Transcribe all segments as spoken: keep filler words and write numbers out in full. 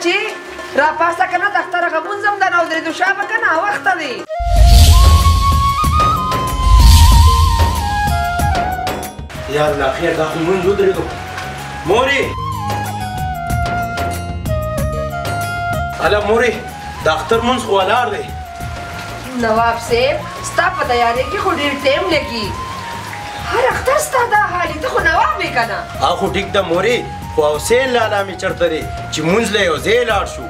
بچي را پاسه که نه د اختر هغه مونځ هم ده نه ودرېدو شا به که ناوخته دی یا الله خیر دا خو مونځ ودرېدو مورې هله مورې د اختر مونځ خو ولاړ دی نواب صاحب ستا په تیارې کې خو ډېر ټایم لګي هر اختر ستا دا حالي ته خو نواب یې که نه هغه خو ټیک ده مورې خو حسین لالا مې چېرته دی چې مونځ له یو ځای لاړ شو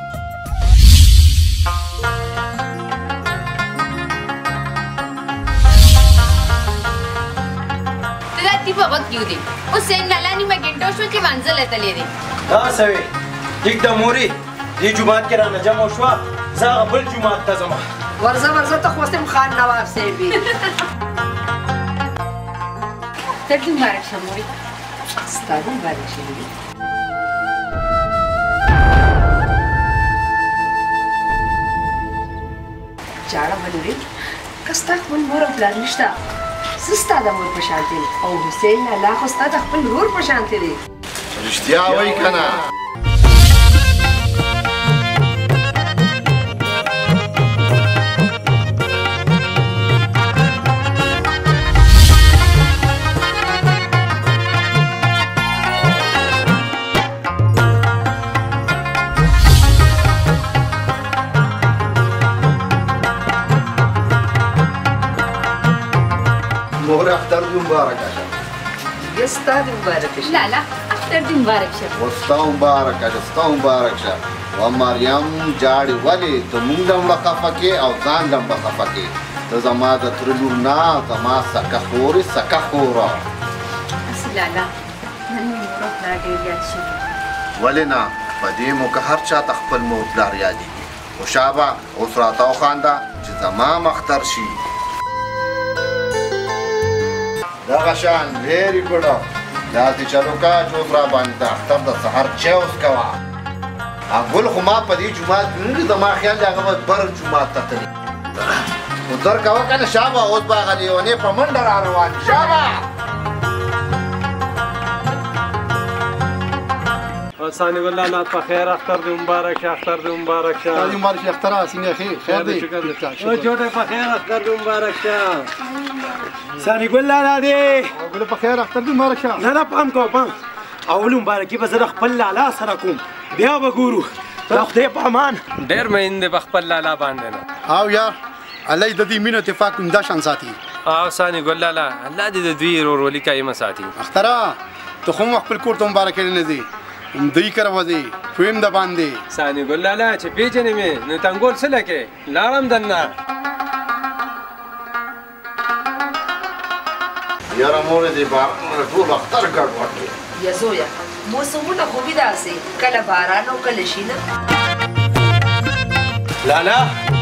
تی په وخت کیو دی حسین لالا نیمه ګنټه شو چې منزل ته لیدي دا سوي ټیک ده مورې دې جومات کې رانه جمع شوه زه هغه بل جومات ته ځم ورځه ورځه ته خو وسیم خان نواب صاحب وي ته دې مبارک شه مورې ستا دې مبارک شه مورې جاړه ولورې که ستا خپل مور او پلار نشته زه ستا د مور په شانتې یم او حسین لالا خو ستا د خپل ورور په شانتې دی رښتیا وایي که نه مور اختر دې مبارکه شه بیا ستا دې مبارکه شه لالا اختر دې مبارک شه و ستا مبارکه شه ستا مبارک شه و مریم جاړې ولې ته مونږ هم به خفه کې او ځان هم به خفه کې ته زما د تره لور نه زما سکه خورې سکه خوره اصل لالا نن مې مور او پلار ډېر یاد شوي ولې نه په دې مو که هر چا ته خپل مور پلار یادېږي خو شابه اوس راته وخانده چې زما مختر شي دغه شان ویری ګډه داسې چلو کا چې اوس را باندې د اختر د سهار چای اوس کوه ګل خو ما په دې جومات کې نه زما خیال دی هغه به بر جومات ته تلي خو در کوه که نه شابه اوس به هغه لیونې په منډه را روان شابه ثاني ګل لالا په خیر اختر دې مبارک شه اختر دې مبارک شه تعلیم مبارک شه اختر څنګه خیر خیر دی او جوړه په خیر اختر دې مبارک شه ثاني ګل لالا دې ګل په خیر اختر دې مبارک شه نه نه پام کوه پام اول مبارکي به زه د خپل لالا سره کوم بیا به ګورو د خدای په امان ډېر مین دی په خپل لالا باندې نه او یار الله دې د دې مینه اتفاق عمده شان ساتي او ثاني ګل لالا الله دې د دوی ورورولي قایمه ساتي اختره ته خو خپل کور ته مبارک نه دی دوی کره وځي فهم د باندې ثاني ګل لالا چې پیژنې مې نو تنګول څه لکې لاړم دننه یاره مورې دې ټول اختر ګډوډ دی یا زویا موسمونه خو وي داسې کله باران او کله شینه لالا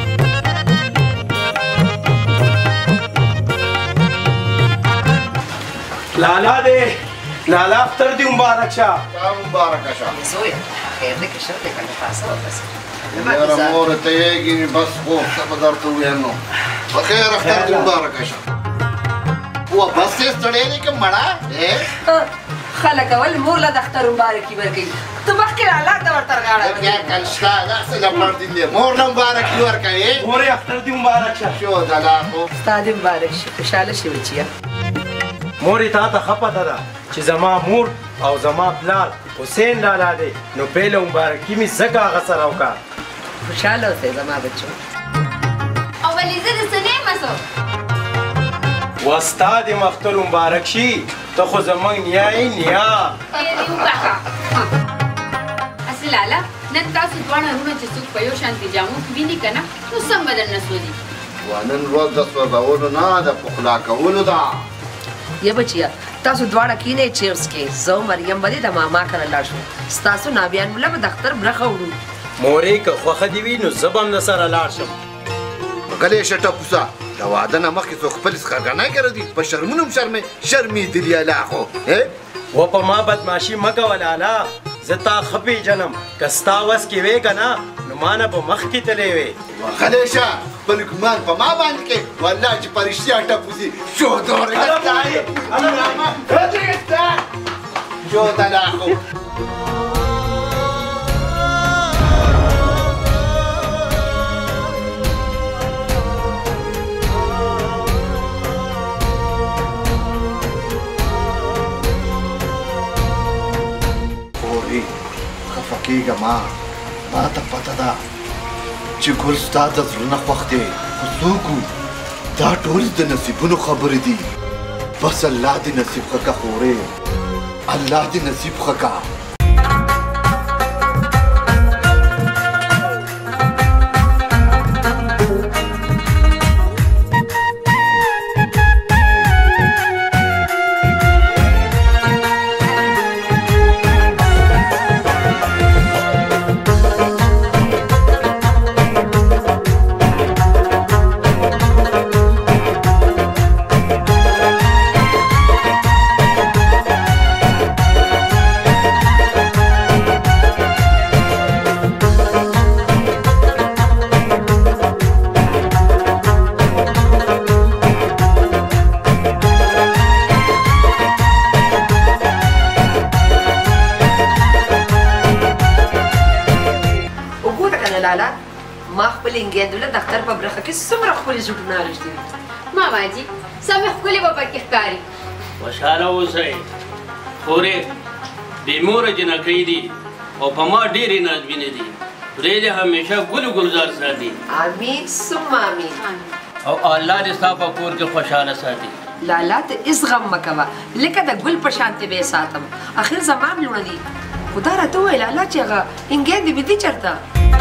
لالا دې لالا اختر دې مبارک شه تا مبارکه شه زویا خیر دی که شر دی که نه پاسه وپسې یاره مورې ته یېږي بس خو څه به درته ووایم نو په خیر اختر دې مبارکه شه و بس یې ستړی دی که مړه خلک اول مور له د اختر مبارکي ورکوي ته مخکې لالا ته ورته غاړه بیا کل شته داسې لپړ دي دی مور نه مبارکي ورکوې مورې اختر دې مبارک شه شو دلا خو ستا دې مبارک شي خوشحاله شي بچیه مورې تا ته ښه پته ده چې زما مور او زما پلار حسین لالا دی نو پیله مبارکي مې ځکه هغه سره وکړه خوشحاله اوسئ زما بچو او ولې زه د څه نه یم هسو وستا دې مختر مبارک شي ته خو زموږ نیا یې نیا دې وبخه اصل لالا نن تاسو دواړه ورونه چې څوک په یو شانتي جامو کې ویني که نه نو سم به درنه سوځي نن ورځ د سوځولو نه د پخلا کولو ده یا بچیا تاسو دواړه کینې چیرز کې زه مریم به دې د ماما کره لاړ شو ستاسو نابیان مله به د اختر برخه وړو مورې که خوښه دې وي نو زه به هم درسره لاړ شم غلې شه ټپوسه د واده نه مخکې څوک خپل څښرګنای کړی دي په شرمونو هم شرمې شرمېدلي الله خو و په ما بدماشي مه کوه لالا زه تا ښه پېژنم که ستا وس کې وې که نه نو ما نه به مخکې تللی وې غلې شه خپل ګمان په ما باندې کې والله چې په رښتیا ټپوسي شو دورې شو دلا خو زما ما ته پته ده چې ګل ستا د زړه نه خوښ دی خو څوک دا ټول د نصیبونو خبرې دي بس الله دې نصیب ښه که خورې الله دې نصیب ښه که ما خپل انګېدله د اختر په برخه کې څومره ښکلي سوټونه اغوښتي دي ماما جي سمې ښکلي به پکې ښکاري خوشحاله اوسئ خورې بې موره جنکۍ دي او په ما ډېرې نازوینې دي خدای دې همیشه ګل ګلزار ساتي امین ثم امین او الله دې ستا په کور کې خوشحاله ساتي لالا ته هېڅ غم مه کوه لکه د ګل په شانتې به یې ساتم اخر زما هم لوڼه دي خو دا راته ووایه لالا چې هغه انګېد دې دي چېرته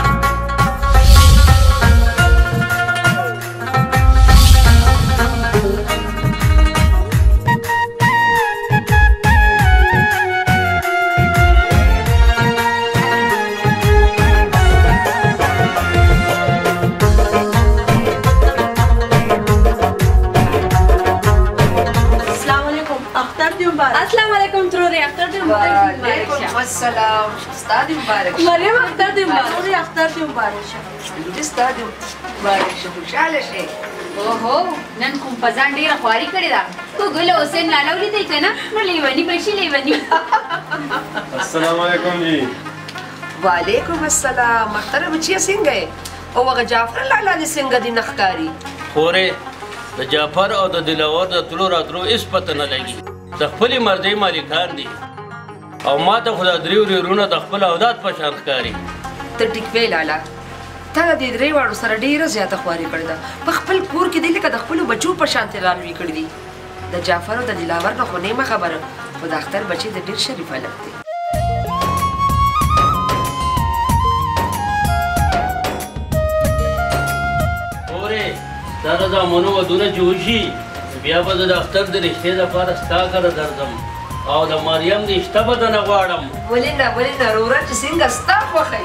السلام علیکم تروري اختر دې مبارک وعلیکم السلام ستا دې مبارک شه مریم اختر دې مبارک تروري اختر دې مبارک شه دې ستا دې مبارک شه خوشحاله شې اوهو نن خو په ځان ډېره خواري کړې ده خو ګل حسین لالا ولیدی که نه نو لیوني به شي لیوني السلام علیکم جی وعلیکم السلام اختر بچیه څنګه یې او هغه جعفر لالا دې څنګه دي نه ښکاري خورې د جعفر او د دلاور د تلو راتلو هېڅ پته نه لګي د خپلې مرضۍ مالکان دي او ما ته خو دا درې ورېرونه د خپل اولاد په شان ښکاري ته ټیک وې لالا تا د دې درې واړو سره ډېره زیاته خواري کړې ده په خپل کور کې دی لکه د خپلو بچو په شانتې رالوي کړي دي د جعفر او د دلاور نه خو نیمه خبره خو د اختر بچي د ډېر شریف هلک دی خورې دا د زامنو ودونه چې وشي بیا به زه د اختر د رښتې لپاره ستا کره درځم او د مریم د رشته به درنه غواړم ولې نه ولې نه وروره چې څنګه ستا خوښی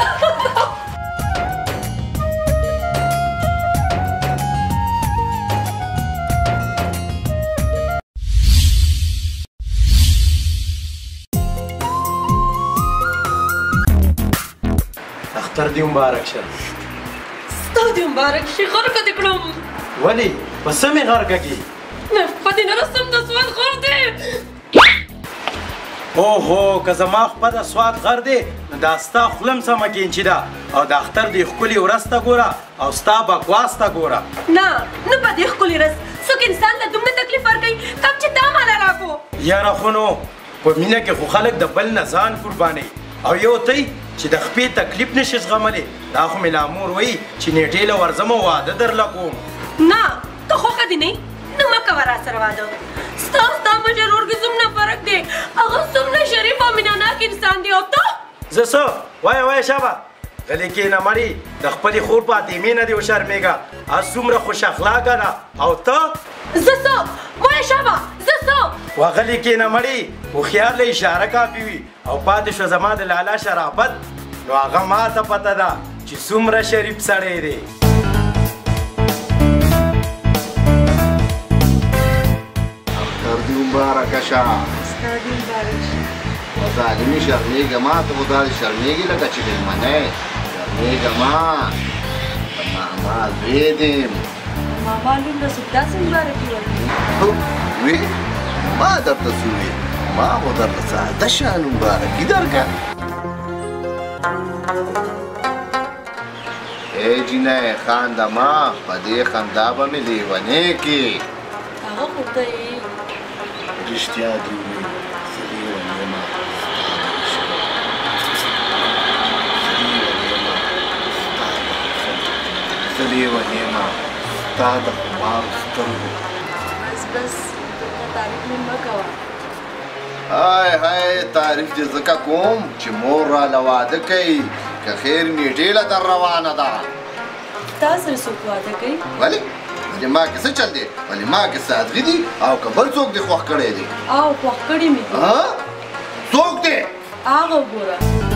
اختر دې مبارک شه ستا دې مبارک شي غرقه دې کړم ولې په څه مې غرقه کړي په دې نه رسم د سواد غر دی اوهو که زما خپه د سواد غر دی نو دا ستا خوله م سمه کینچي ده او د اختر دې ښکلي ورځ ته ګوره او ستا بکواس ته ګوره نه نه په دې ښکلي ورځ څوک انسان له دومره تکلیف ورکوي کم چې تا ماله راکو یاره خو نو په مینه کې خو خلک د بل نه ځان قربانوي او یو تی چې د خپې تکلیف نشي زغملی دا خو مې لامور وایي چې نیټې له ورځم او واده درله کوم نه ته خوښه دې نه نه مه کوه راسره واده ستا ستا مشر ورور کې څومره فرق دی هغه څومره شریف او مینهناک انسان دی او ته زه څه وایه وایه شابه غلې کښېنه مړي د خپلې خور فاطمې نه دې وشرمېږه هغه څومره خوش اخلاقه ده او ته زه څه وایه شابه زه څه وغلې کښېنه مړي هوښیار له اشاره کافي وي او پاتې شوه زما د لالا شرافت نو هغه ما ته پته ده چې څومره شریف سړی دی اختر دې مبارکه شه ظالمي شرمېږه ما ته خو داسې شرمېږي لکه چې مېلمنی شرمېږه ما د ماما زوی دی ماما لور د سودا څه مبارکي وي ما درته څه وویل ما خو درته ساده شان مبارکي درکړه ای جینۍ خانده ما په دې خندا به مې لیونی کړي هغه خو ته یې رښتیا دې وویل زه لیونی یم شپې وهیمه ستا د خمارو سترګو بس بس تعریف مې مه کوه هاي هاي تعریف دې ځکه کوم چې مور راله واده کوي که خیر نیټې له در روانه ده تا سره څوک واده کوي ولې ولې ما کې څه چل دی ولې ما کې صادقي دي او که بل څوک دې خوښ کړی دی او خوښ کړي مې دي څوک دی هغه وګوره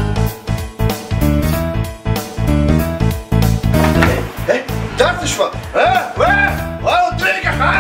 درته شوه ودرېږه ښه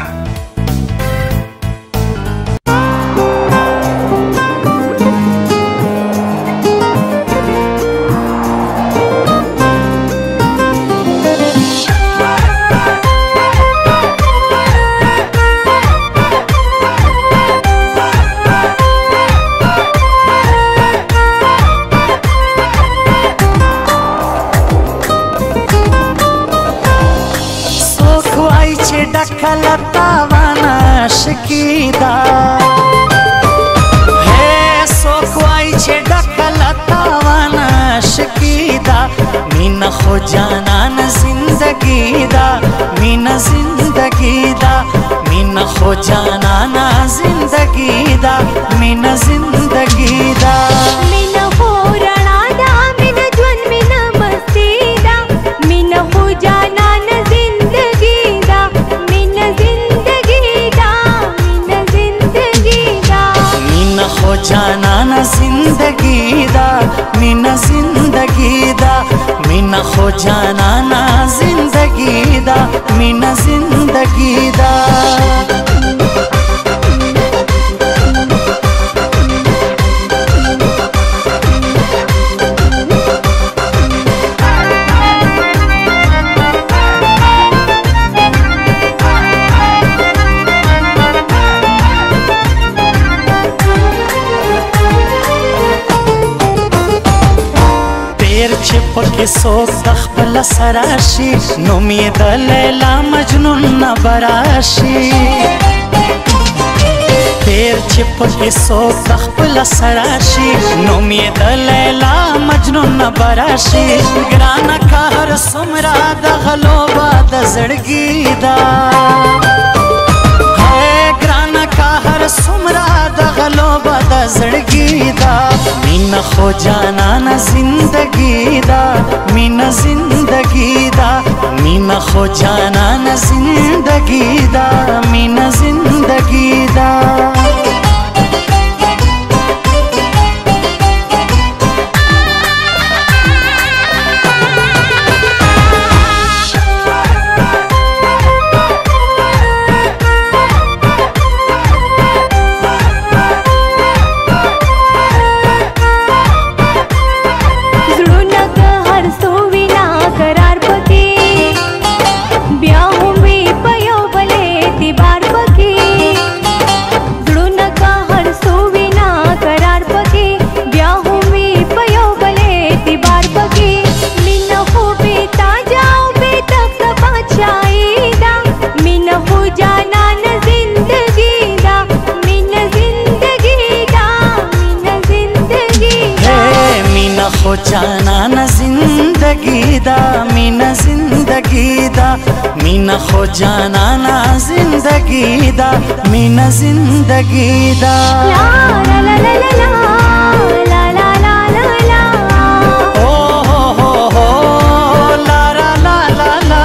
ढकलता वाना शकीदा है सोखवाई छे ढकलता वाना शकीदा मीना खो जाना न जिंदगी दा मीना जिंदगी दा मीना खो जाना न जिंदगी दा मीना जिंदगी दा मीना हो रणा दा मीना जुन मीना मस्ती दा मीना हो जाना न जिंदगी दा मीना जिंदगी दा मीना जिंदगी दा मीना खो जाना न जिंदगी दा मीना जिंदगी दा मीना खो जाना न जिंदगी दा मीना जिंदगी दा پکې څوک د خپل سره شي نوم یې د لیلا مجنون نه براشي تیر چې پکې څوک د خپل سره شي نوم یې د لیلا مجنون نه براشي ګرانه که هر څومره د غلو به د زړګي ده ګرانه که هر څومره د غلو به د زړګي ده मीना खो जाना न जिंदगी दा मीना जिंदगी दा मीना खो जाना न जिंदगी दा मीना जिंदगी दा खो जाना न जिंदगी दा मीना जिंदगी दा मीना खो जाना न जिंदगी दा मीना जिंदगी दा ला ला ला ला ला ला ला ला ला ला ओ हो हो हो ला ला ला ला ला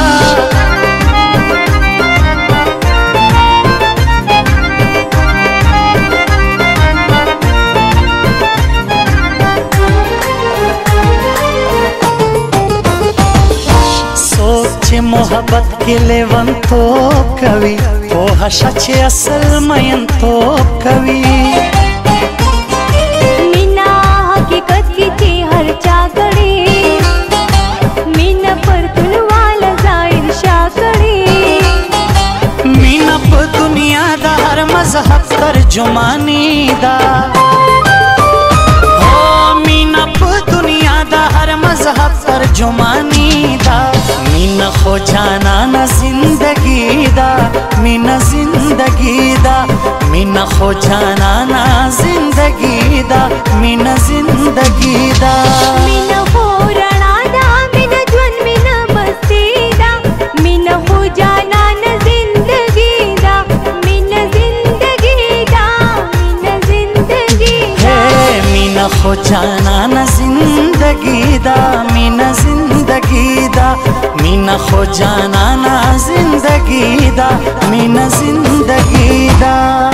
मोहब्बत के लेवन तो कवि ओ हशाचे असल मयन तो कवि मीना हकीकत की थी हर चाकड़ी मीना पर तुलवाला जाहिर शाकड़ी मीना पर दुनिया दा हर मजहब तर्जुमानी दा ओ मीना पर दुनिया दा हर मजहब तर्जुमानी दा मीना खो जाना न जिंदगी दा मीना जिंदगी दा मीना खो जाना न जिंदगी दा मीना जिंदगी दा मीना हो रणा दा मीना जुन मीना मस्ती दा مینا زندگی دا مینا خو جانانا زندگی دا مینا زندگی دا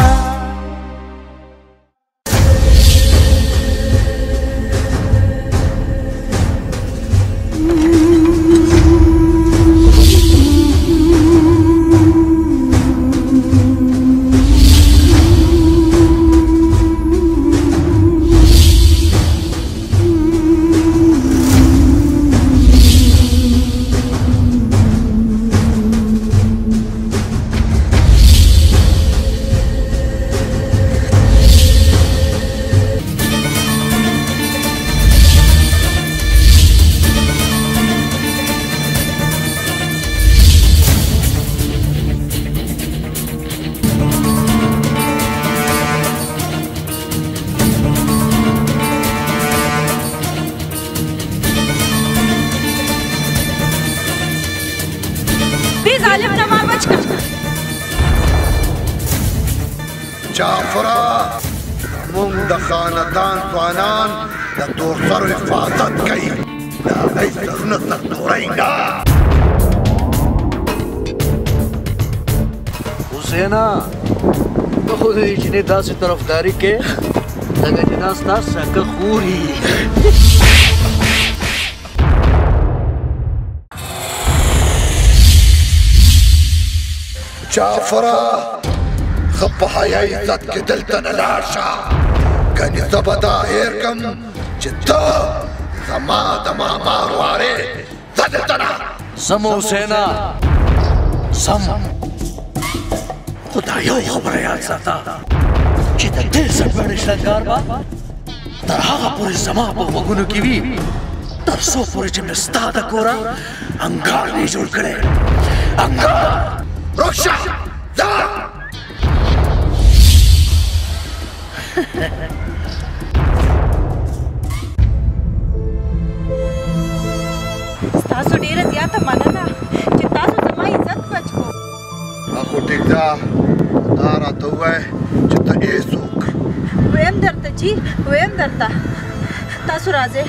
جعفرا مونږ د خاندان ځوانان د تورسرو حفاظت کوي د هغوی سرونه سرتورئ نه حسینا ته خو د دې جینۍ داسې طرفداري کې لکه چې دا ستا سکه خوري جعفرا خه په حیا عزت کې دلته نه لاړ شه کنې زه به دا هېر کړم چې ته زما د ماما وارې ځه دلته نه سم حسینا سم خو دا یو خبره یاد ساته چې د دې سربېړې شرنګار به تر هغه پورې زما په غوږونو کې وي تر څو پورې چې مې ستا د کوره انګار نه جوړ کړی انګار روښه ځه ستاسو ډیره زیاته مننه چې تاسو زما عزت بچ کو خو ټیک ده دا راته ووایه چې ته ای څوک ویم درته جي ویم درته تاسو راځئ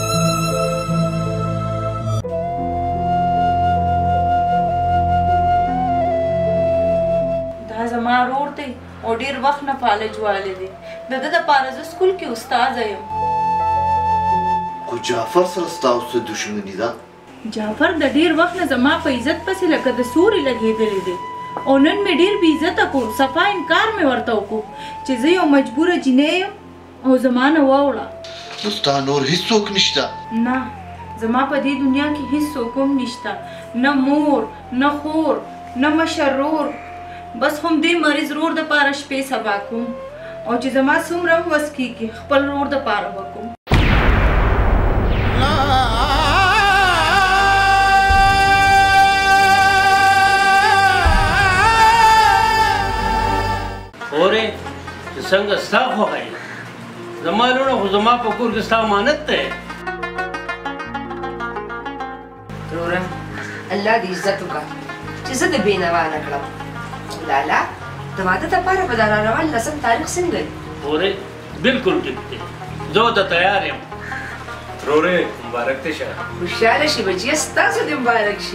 دا زما ورور دی او ډېر وخت نه کالج والی دی د ده دپاره زه سکول کې استاذه یم خو جعفر سره ستاسو څه دښمني ده جعفر د ډېر وخت نه زما په عزت پسې لکه د سوري لګېدلی دی او نن مې ډېر بې عزته کړو صفا انکار مې ورته وکړو چې زه یو مجبوره جینۍ یم او زما نه واوړه نو ستا نور هېڅوک نشته نه زما په دې دنیا کې هېڅ څوک هم نشته نه مور نه خور نه مشر ورور بس هم دې مریض رور دپاره شپې سبا کوم او چې زما څومره هم وس کېږي خپل رور دپاره به کوم اورې چې څنګه ستا خوښه یې زما لوڼه خو زما په کور کې ستا امانت دی وروره الله دې عزت وکړه چې زه د بېنوا نه کړم لالا د واده دپاره به دا راروان لسم تاریخ څنګه دی اورې بلکل ټیک دی زه ورته تیار یم ورورې مبارک دې شه خوشحاله شي بچیه ستاسو دې مبارک شي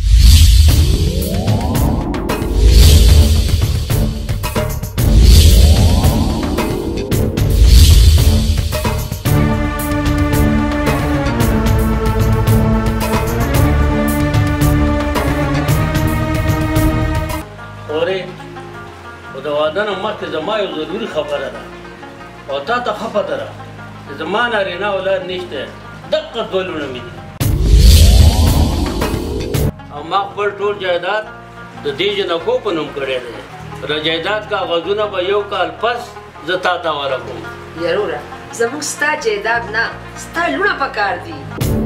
واده نه مخکې زما یو ضروري خبره ده او تا ته ښه پته ده چې زما نارینه اولاد نشته دقه دوه لوڼه مې دي او ما خپل ټول جایداد د دې جنکو په نوم کړی دی د جایداد کاغذونه به یو کال پس زه تا ته ورکوم یروره زموږ ستا جایداد نه ستا لوڼه پکار دي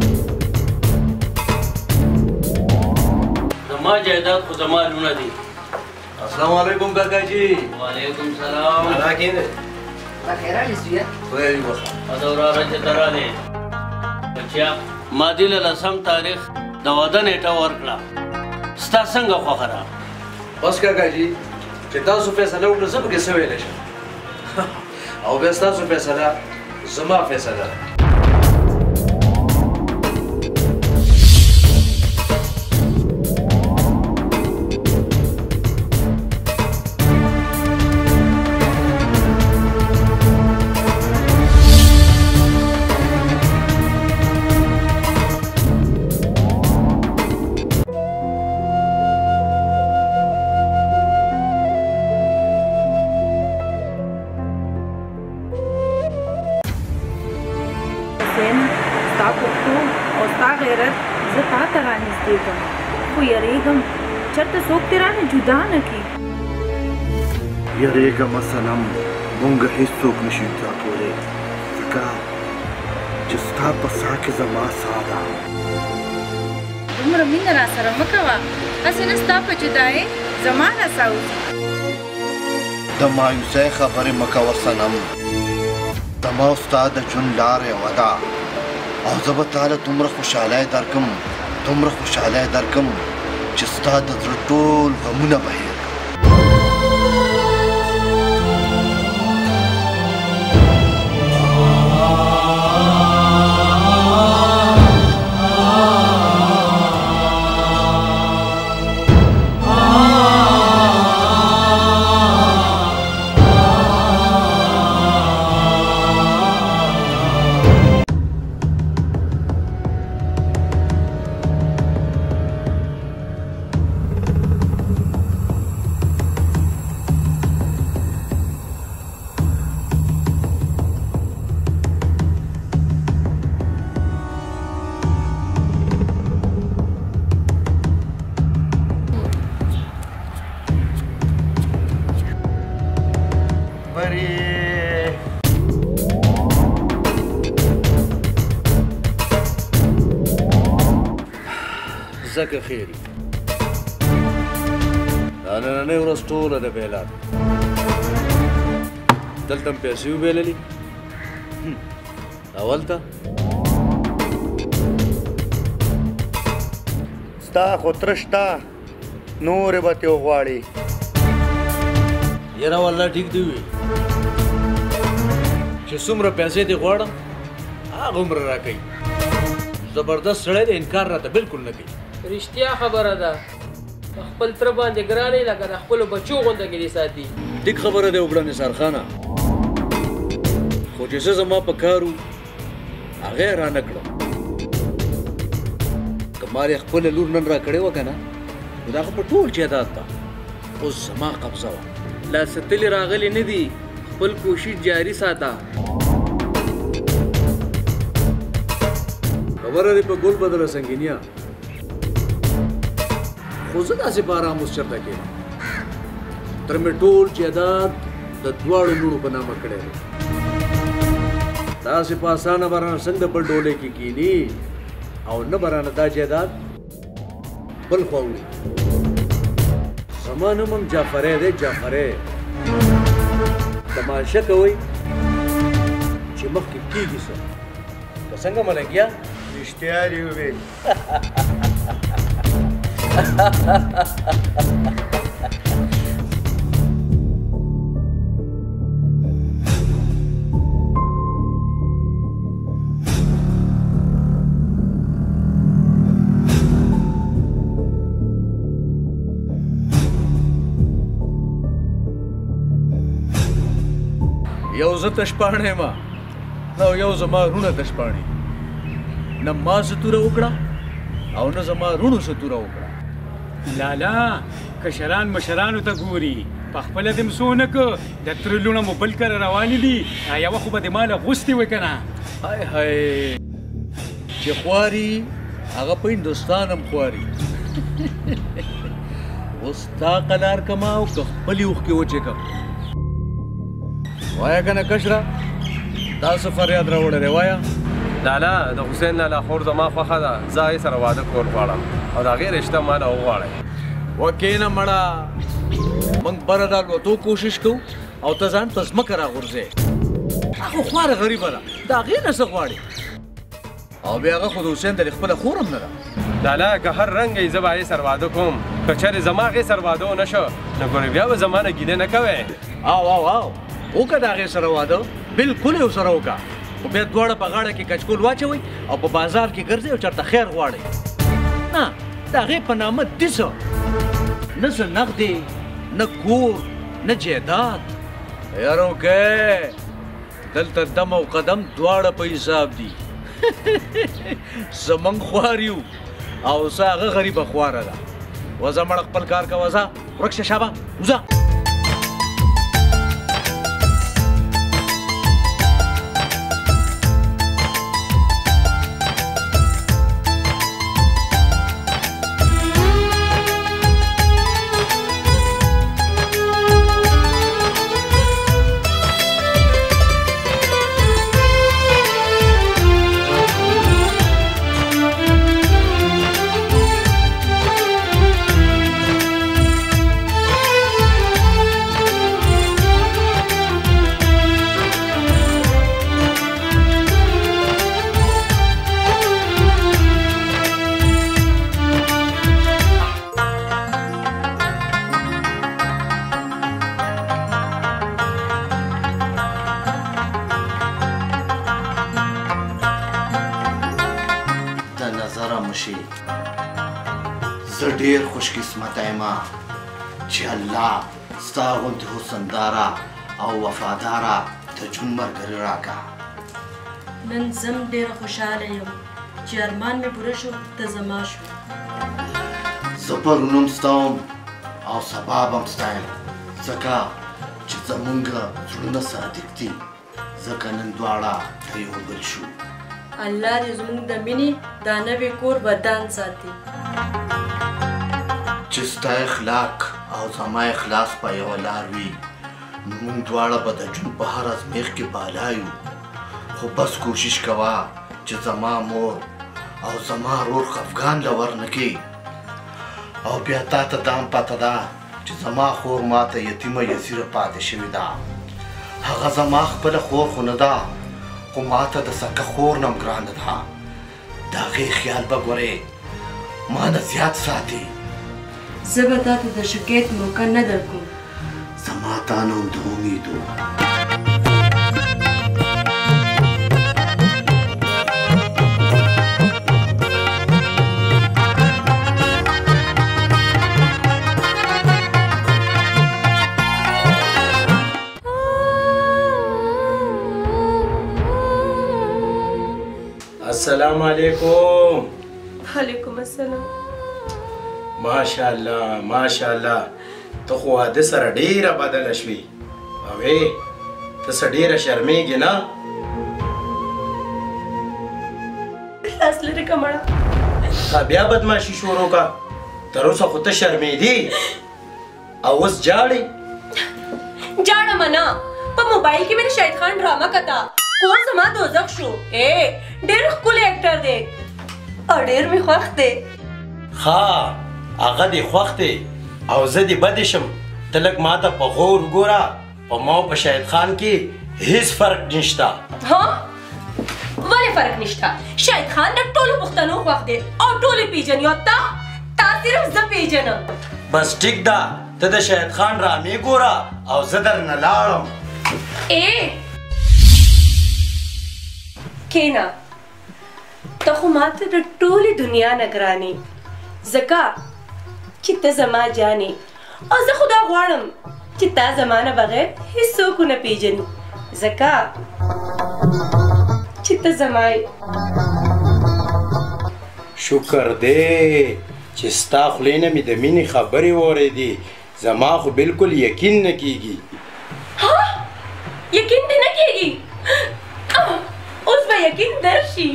زما جایداد خو زما لوڼه دي السلام علیکم کاکا جی وعلیکم سلام الله کېنه بخیر علي زویه خدای دې وخت دا وراره چې ته رالې بچیا ما دې له لسم تاریخ د واده نیټه ورکړه ستا څنګه خوښه ده بس کاکا جی چې تاسو فیصله وکړه زه پکې څه ویلی شم او بیا ستاسو فیصله زما فیصله ده پښتو او ستا غیرت زه تا ته رانږدې کړم خو یریږم چېرته څوک دې رانه جدا نه کړي یریږمه صنم مونږ هېڅوک نشي جدا کولی ځکه چې ستا په ساه کې زما ساه ده دومره مینه را سره مه کوه هسې نه ستا په جدایۍ زما نڅا وځي د مایوسۍ خبرې مه کوه صنم زما او ستا د ژوند لاره یوه ده او زه به تا له دومره خوشحالۍ درکړم دومره خوشحالۍ درکړم چې ستا د زړه ټول غمونه به هېر ځکه خیري دا نننۍ ورځ ټوله د بیلات دلته م پیسې وبیللي اول ته ستا خو تره شته نورې به ترې وغواړې یاره والله ټیک دې وي چې څومره پیسې دې غواړم هغومره راکوي زبردست سړی دی انکار راته بالکل نه کوي رښتیا خبره ده په خپل تره باندې ګران یې لکه د خپلو بچو غونده کې دې ساتي ټیک خبره دی وګړه نثار خانه خو چې څه زما په کار و هغه یې رانه کړم که ما یې خپله لور نن را کړې وه که نه نو د هغه په ټول جایداد ته اوس زما قبضه وه لا ستلې راغلي نه دي خپل کوشش جاري ساته خبره دې په ګل بدله سنګینیا خو زه داسې په ارام اوس چرته کښېنم تر مې ټول جایداد د دواړو لوڼو په نامه کړی دی داسې په اسانه به رانه څنګه بل ډولۍ کې کښېني او نه به رانه دا جایداد بل خوا وړي زما نوم هم جعفری دی جعفری تماشه کوئ چې مخکې کېږي څه که څنګه ملنګیا رښتیا دې وویل یو زه تشپاڼه یم او یو زما رونه تشپاڼې نه ما څه توره وکړه او نه زما رونو څه توره وکړه لالا کشران مشرانو ته ګوري په خپله دې م څه ونه که د تره لوڼه مو بل کره روانې دي یوه خو به دې ماله غوستې وی که نه های های چې خواري هغه په هندوستان هم خواري اوس تا قلار کما او که خپلې اوښکې وچې کم وایه که نه کشره دا څه فریاد راوړی دی وایه لالا د حسین لالا خور زما خوښه ده زه هغې سره واده کول غواړم او د هغې رشته ماله وغواړئ وکېنه مړه موږ بره د الوتو کوشش کوو او ته ځان په ځمکه راغورځې هغه خواره غریبه ده د هغې نه څه غواړې او بیا هغه خو د حسین د خپله خور هم نه ده لالا که هر رنګه یې زه به هغې سره واده کوم که چېرې زما هغې سره واده ونه شو نو ګورې بیا به زما نه ګیلې نه کوې او او او وکړه د هغې سره واده بلکل یې ورسره وکړه خو بیا دواړه په غاړه کې کچکول واچوئ او په بازار کې ګرځئ او چېرته خیر غواړئ نه د هغې په نامه دیسه نه څه نغدې نه کور نه جایداد یاره وکې دلته دم او قدم دواړه په حساب دي زمونږ خوار یو او څه هغه غریبه خواره ده وځه مړه خپل کار کوه ځه ورک شه شابه وځه نظره مشي زه ډېر خوش قسمته یم چې الله ستا غوندې حسنداره او وفاداره د ژوند ملګري راکړه. نن زم ډېره خوشحاله یم چې ارمان مې پوره شو ته زما شو. زه پرون هم ستا وم او سبا به هم ستا یم ځکه چې زمونږ زړونه صادق دي ځکه نن دواړه د یو بل شو. الله دې زموږ د مینې دا نوی کور ودان ساتي. چې ستا اخلاق او زما اخلاص په یوه لار وي نو موږ دواړه به د ژوند په هر ازمیښت کې بالا یو. خو بس کوشش کوه چې زما مور او زما ورور خفګان له ور نه کړي او بیا تا ته دا هم پته ده چې زما خور ما ته یتیمه یسیره پاتې شوې ده. هغه زما خپله خور خو نه ده خو ما ته د سکه خور نه هم ګرانه ده. د هغې خیال به ګورې ما نه زیات ساتي. زه به تا ته د شکایت موقع نه درکوم. زما تا نه هم د امیدو السلام علیکم. وعلیکم السلام. ماشاءالله ماشاءالله ته خو واده سره ډیره بدله شوې او ای ته څه ډیره شرمېږې نه. لاس لرې که مړه تا بیا بدماشي شروع کا تر اوسه خو ته شرمېدې او اوس جاړې. جاړه نه په موبایل کې مې د شاهد خان ډرامه کتا کور زما دوزخ شو. اے ډېر ښکلی اکټر دی او ډېر مې خوښ دی. ښه هغه دې خوښ دی او زه دې بدې شم. ته لږ ما ته په غور وګوره په ما او په شاهد خان کې هیڅ فرق نشته. ها ولې فرق نشته؟ شاهد خان د ټولو پښتنو خوښ دی او ټول یې پیژني او تا تا صرف زه پیژنم. بس ټیک ده ته د شاهد خان ډرامې ګوره او زه درنه لاړم. اے کینا ته خو ماته د ټولې دنیا نه ګرانې ځکه چې ته زما جانې او زه خو دا غواړم چې تا زما نه بغیر هیڅوک ونه پیژني ځکه چې ته زما یې. شکر دی چې ستا خولې نه مې د مینې خبرې واورېدې. زما خو بالکل یقین نه کېږي. ها یقین دې نه کېږي؟ اوس به یقین درشي.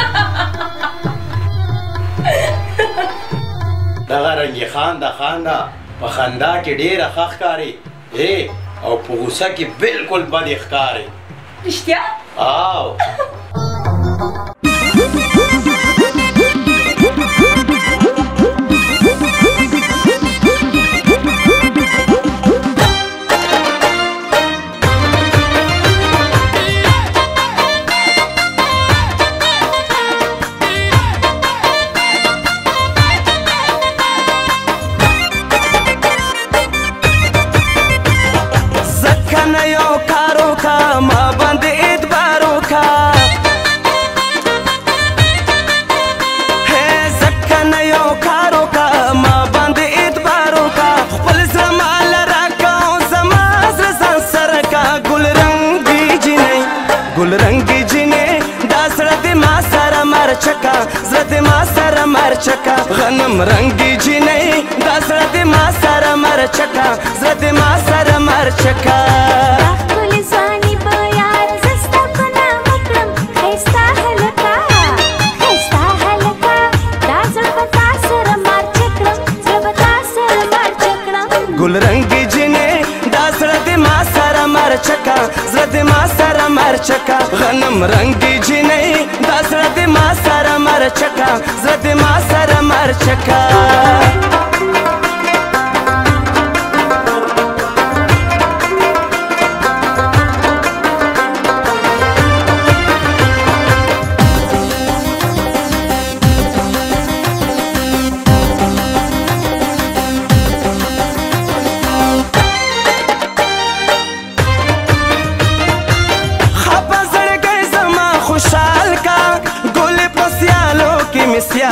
دغه رنګي خان د خان ده په خندا کې ډېره ښه ښکاري او په غوسه کې بالکل بدې ښکاري. رښتیا؟ او چکا غنم رنگی جنې دا زړه دې ما سره مر چکا زړه دې ما سره مر چکا خپل ځاني په یار زستا په نام کړم خستا هلکا خستا هلکا دا زړه په تا سره مر چکړم زړه په تا سره مر چکړم ګل رنگی جنې دا زړه دې ما سره مر چکا زړه دې ما سره مر چکا غنم رنگی جنې دا زړه دې ما سره مر چکا زړه دې ما سره مر چکا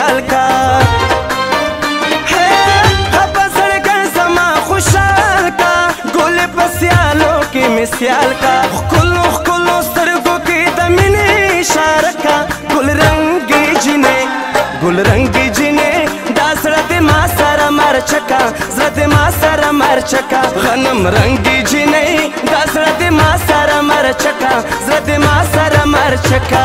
سیال کا پسړګن زما خوشحال کا ګل په سیالو کې مې سیال کا ښکلو ښکلو سترګو کې د مینې اشاره کا ګل رنګي جینې ګل رنګي جینې دا زړه دې ما سره مرچکا زړه دې ما سره مرچکا غنم رنګي جینې دا زړه دې ما سره مرچکا زړه دې ما سره مرچکا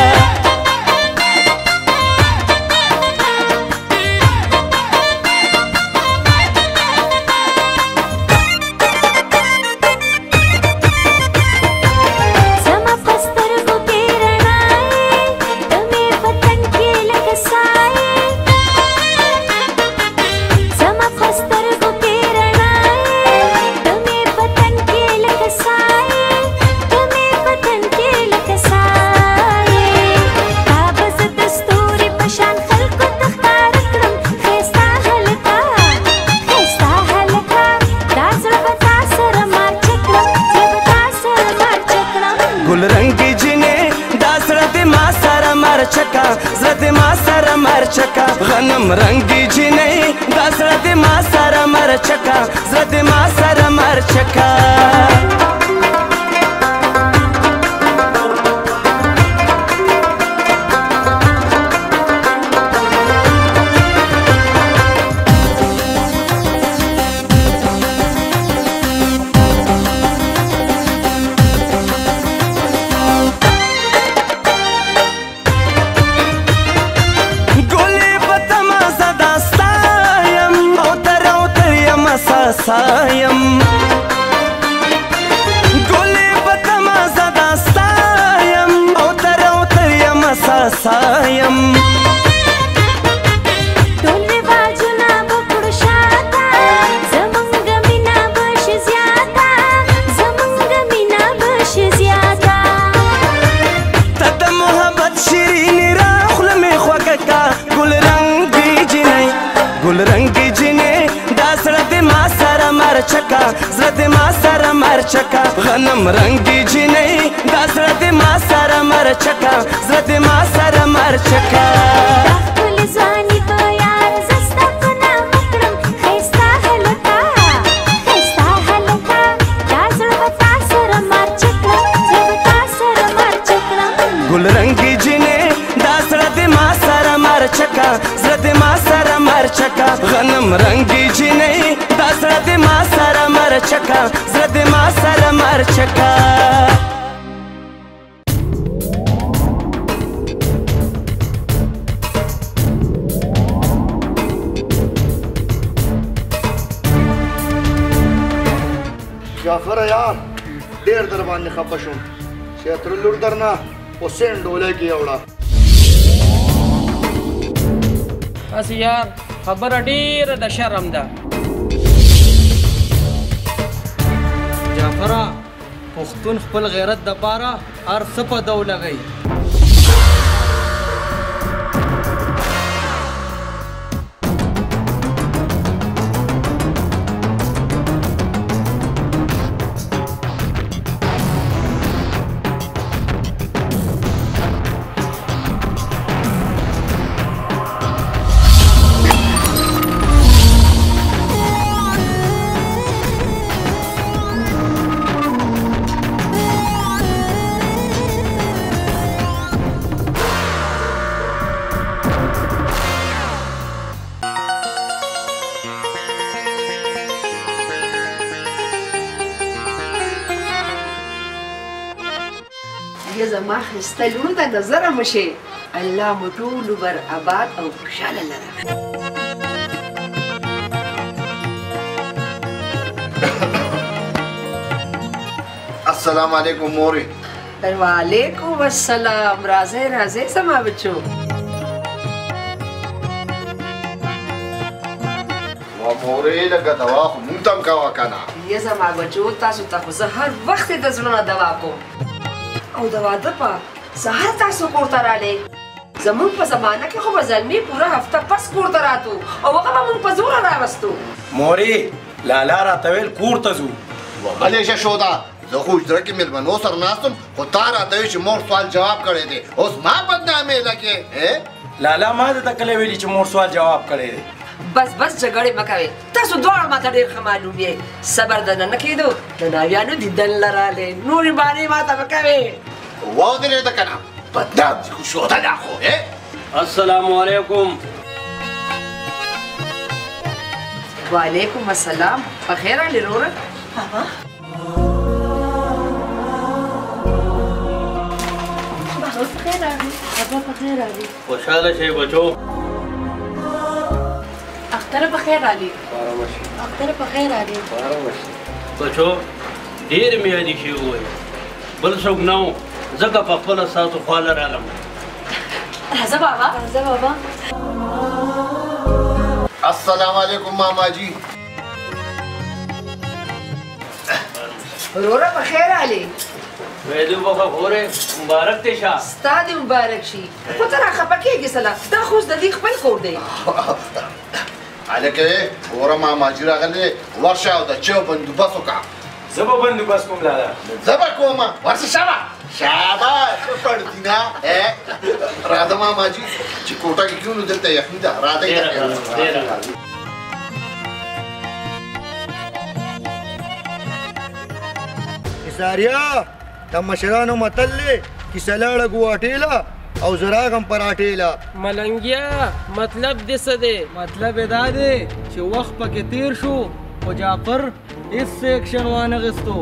ګل رنګي جینې دا زړه دې ما سره مرچکا زړه دې ما سره مرچکا غنم رنګي جینې دا زړه دې ما سره مرچکا زړه دې ما سره مرچکا سایم ګلې په تمازه دا ستایم او تر او تر یم سایم ټول رواجونه وکړو شاته زمونږ مینا به شي زیاته زمونږ مینا به شي زیاته ته د محبت شیریني راخوله مې خوږه کا ګل رنګي جینۍ ګل رنګي جینۍ دا زړه دې ما سره مرچکا زړه دې ما سره مرچکا غنم رنګي جینۍ دا زړه دې ما سره مرچکا زړه دې ما سره مرچکا ښکلې ځواني په یار زه ستا په نام وکړم ښایسته هلکه ښایسته هلکه دا زړه به تا سره مرچ کړم زه به تا سره مرچ کړم ګل رنګي جینۍ دا زړه دې ما سره مرچکا زړه دې ما سره مرچکا غنم رنګي جینۍ دا زړه دې ما سره مرچکا زړه دې ما سره مرچکا جعفر یار ډېر در باندې خفه شوم چې اتر لور درنه حسین ډولی کې یوړه بس یار خبره ډیره د شرم ده جعفره پښتون خپل غیرت د پاره هر څه په دو لګئ زما خسته لونو ته نظر مشه الله مو ټول بر آباد او خوشاله لره السلام علیکم موري وعلیکم السلام راځه راځه زما بچو و موري لکه دوا خو مونږ ته هم کوه که نه یا زما بچو تاسو ته خو زه هر وخت د زړه نه دوا کوم او د واده په سهار تاسو کور ته رالی زمونږ په زمانه کې خو به زلمي پوره هفته پس کور ته راتو او هغه به مونږ په زوره راوستو مورې لالا راته ویل کور ته ځو غلی شه شوده زه خو حجره کې مېلمنو سره ناست وم خو تا راته وایي چې مور سوال جواب کړی دی اوس ما بدنامې لکې لالا ما د تکله ویلي چې مور سوال جواب کړی دی بس بس جګړې مه کوئ تاسو دواړه ماته ډېر ښه معلوم یې صبر دنه نه کېدو د ناویانو دیدن لرالې نورې بانې ماته به کوې ودرېده که نه بدنام دي خو شوده دا خو السلام علیکم وعلیکم السلام په خیر علي وروره بابا بابا په خیر راغلی بابا په خیر راغلی خوشحاله شئ بچو اختر په خیر راغلی اختر په خیر راغلی بچو ډېر مې یادې شوي ووایي بل څوک نه و ځکه په خپله ستاسو خواله رالم راځه بابا راځه بابا السلام علیکم ماما جی وروره په خیر علي ویدو بخه خورې مبارک دی شه ستا دې مبارک شي خو ته راخفه کېږې سله دا خو اوس د دې خپل کور دی هلکه وره ماما جي راغلی ورشه او د چایو بندوبست وکړه زه به بندوبست کوم لالا زه به کومه ورشه شابه شاباش ښه پړدي نه راځه ماما جي چې کوټه کې کښېنو دلته یخني ده راځئ ساریا د مشرانو متل دی کیسه لاړه ګواټېله او زه راغم پراټېله ملنګیا مطلب دې څه دی مطلب یې دا دی چې وخت پکې تیر شو خو جعفر هېڅ سیکشن وانغېستو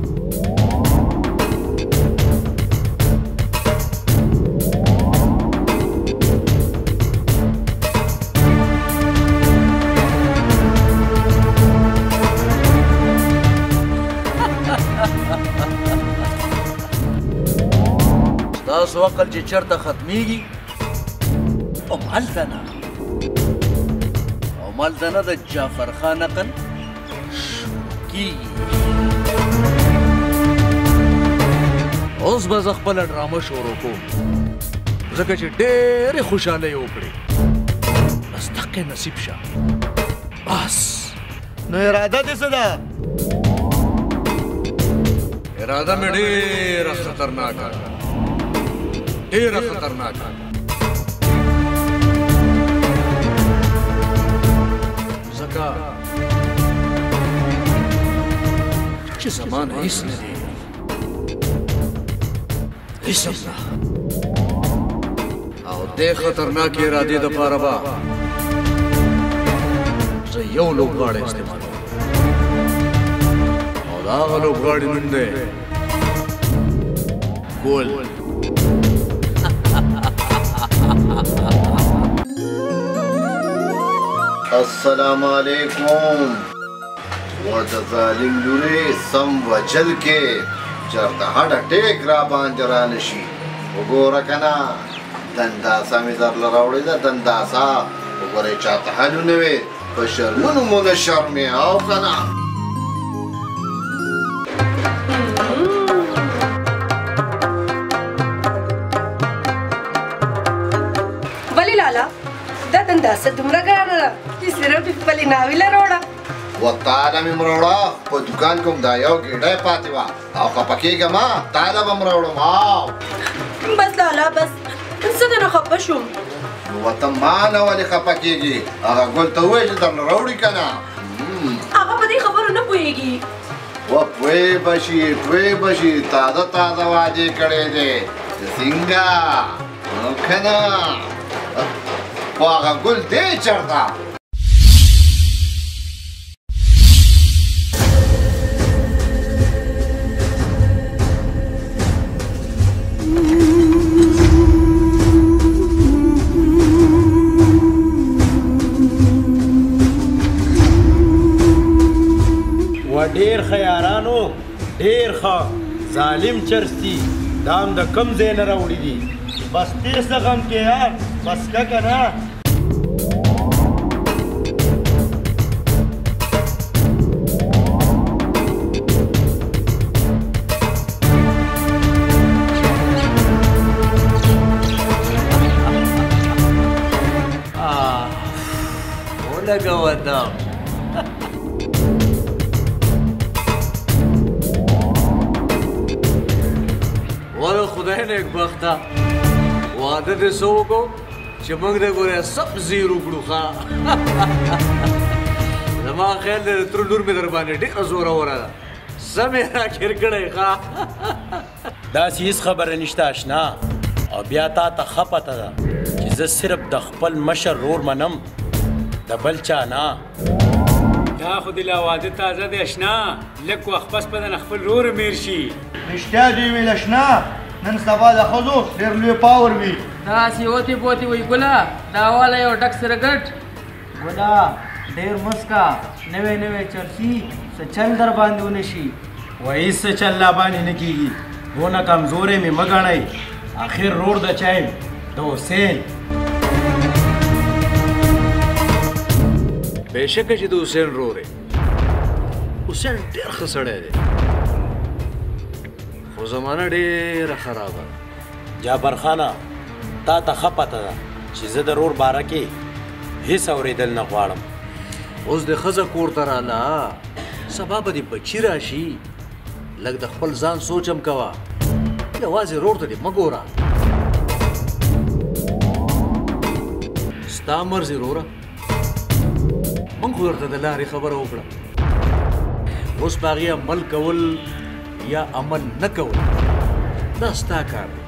تاسو عقل چې چرته ختمیږي همالته نه همالته نه د جعفر خان عقل کیږي اوس به زه خپله ډرامه شروع کوم ځکه چې ډېرې خوشحالۍ وکړې بس دقې نصیب شه بس نو اراده دې څه ده اراده مې ډېره خطرناکه ده ډېره خطرناکه ځکه چې زما نه هېڅ نه دی هېڅ هم نه او دې خطرناکې ارادې دپاره به زه یو لوبغاړی استعمالوم او د هغه لوبغاړي نوم دی ګل السلام علیکم و د ظالم لورې سم وجل کې چېرته هډه ټیک را باندې رانشي وګوره که نه دنداسه مې درله راوړې ده دنداسه وګورئ چاته حالونه وې په شرمونو مو نه شرمې او که نه ولې لالا دا دنداسه دومره ګرانه ده چې صرف یې خپلې ناوې له راوړه و تاله مې م راوړه په دوکان کې هم دا یو ګېډۍ پاتې وه او خفه کېږه ما تاله به م راوړم او بس لالا بس زه درنه خفه شوم نو ته ما نه ولې خفه کېږي هغه ګل ته ووایه چې درنه راوړي که نه هغه په دې خبرو نه پوهېږي و پوی بشي پوی بشي تازه تازه واجې کړی دی څنګه نو که نه خو هغه ګل دی چېرته و ډېر ښه یارانو ډېر ښه ظالم چرس دي دا هم د کوم ځای نه راوړي دي بس تېر څه غم کې یار بس که که نه ولګوه دم وله خدای نیکبخته واده دې څه وکړو چې چې موږ د ګوره سب زیرو کړو ښه زما خیال دی تر لور مې در باندې ډېره زوروره ده سم یې راکېر کړی ښه داسې هېڅ خبره نشته اشنا او بیا تا ته ښه پته ده چې زه صرف د خپل مشر رور منم د بل چا نه دا خو د لا واده تازه دی اشنا لږ وخت پس به د خپل رور میر شي رښتیا دې ویل اشنا نن سبا د ښځو ډېر لوی پاور وي داسې اوتې بوتې وایي ګله دا واله یو ډک سره ګټ ګله ډېر مسکا نوې نوې چرسي څه چل در باندې ونه شي وایي څه چل لا باندې نه کېږي دونه کمزوری مې مه ګڼئ آخر رور د چایم د حسین بېشکه چې د حسین رور یې حسین ډېر ښه سړی دی خو زمانه ډېره خرابه ده جابر خانه تا ته ښه پته ده چې زه د رور باره کې هېڅ اورېدل نه غواړم اوس د ښځه کور ته راله سبا به دې بچي راشي لږ د خپل ځان سوچم کوه یوازې رور ته دې مه ګوره ستا مرضي روره موږ خو درته د لارې خبره وکړه اوس په هغې عمل کول یا عمل نه کول دا ستا کار دی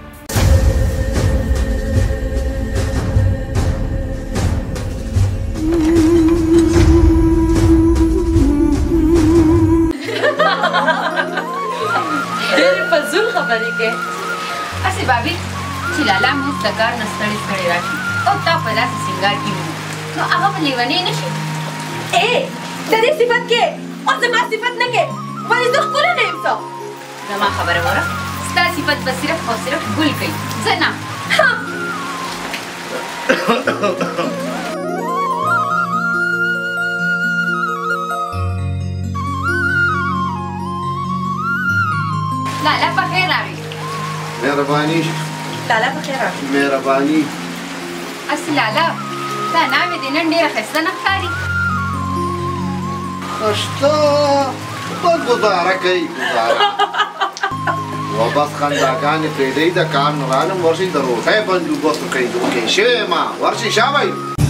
ډېرې فضول خبرې کوې هسې بابي چې لالا موږ د کار نه ستړي ستړي راشي او تا په داسې سینګار کې وینو نو هغه به لیونی نه شي ای د دې صفت کې او زما صفت نه کې ولې زه ښکلې نه یم څه زما خبره واوره ستا صفت به صرف او صرف ګل کوي زه نه لالا په خیر راغی مهرباني لالا په خیر راغی مهرباني اصل لالا دا ناوې دې نن ډېره ښایسته نه ښکاري شته بس ګزاره کوي ګزاره و بس خنداګانې پرېږدئ د کار نه رالم ورشئ د روټۍ بندوبست کوئ اوکې شوې ما ورشئ شابئ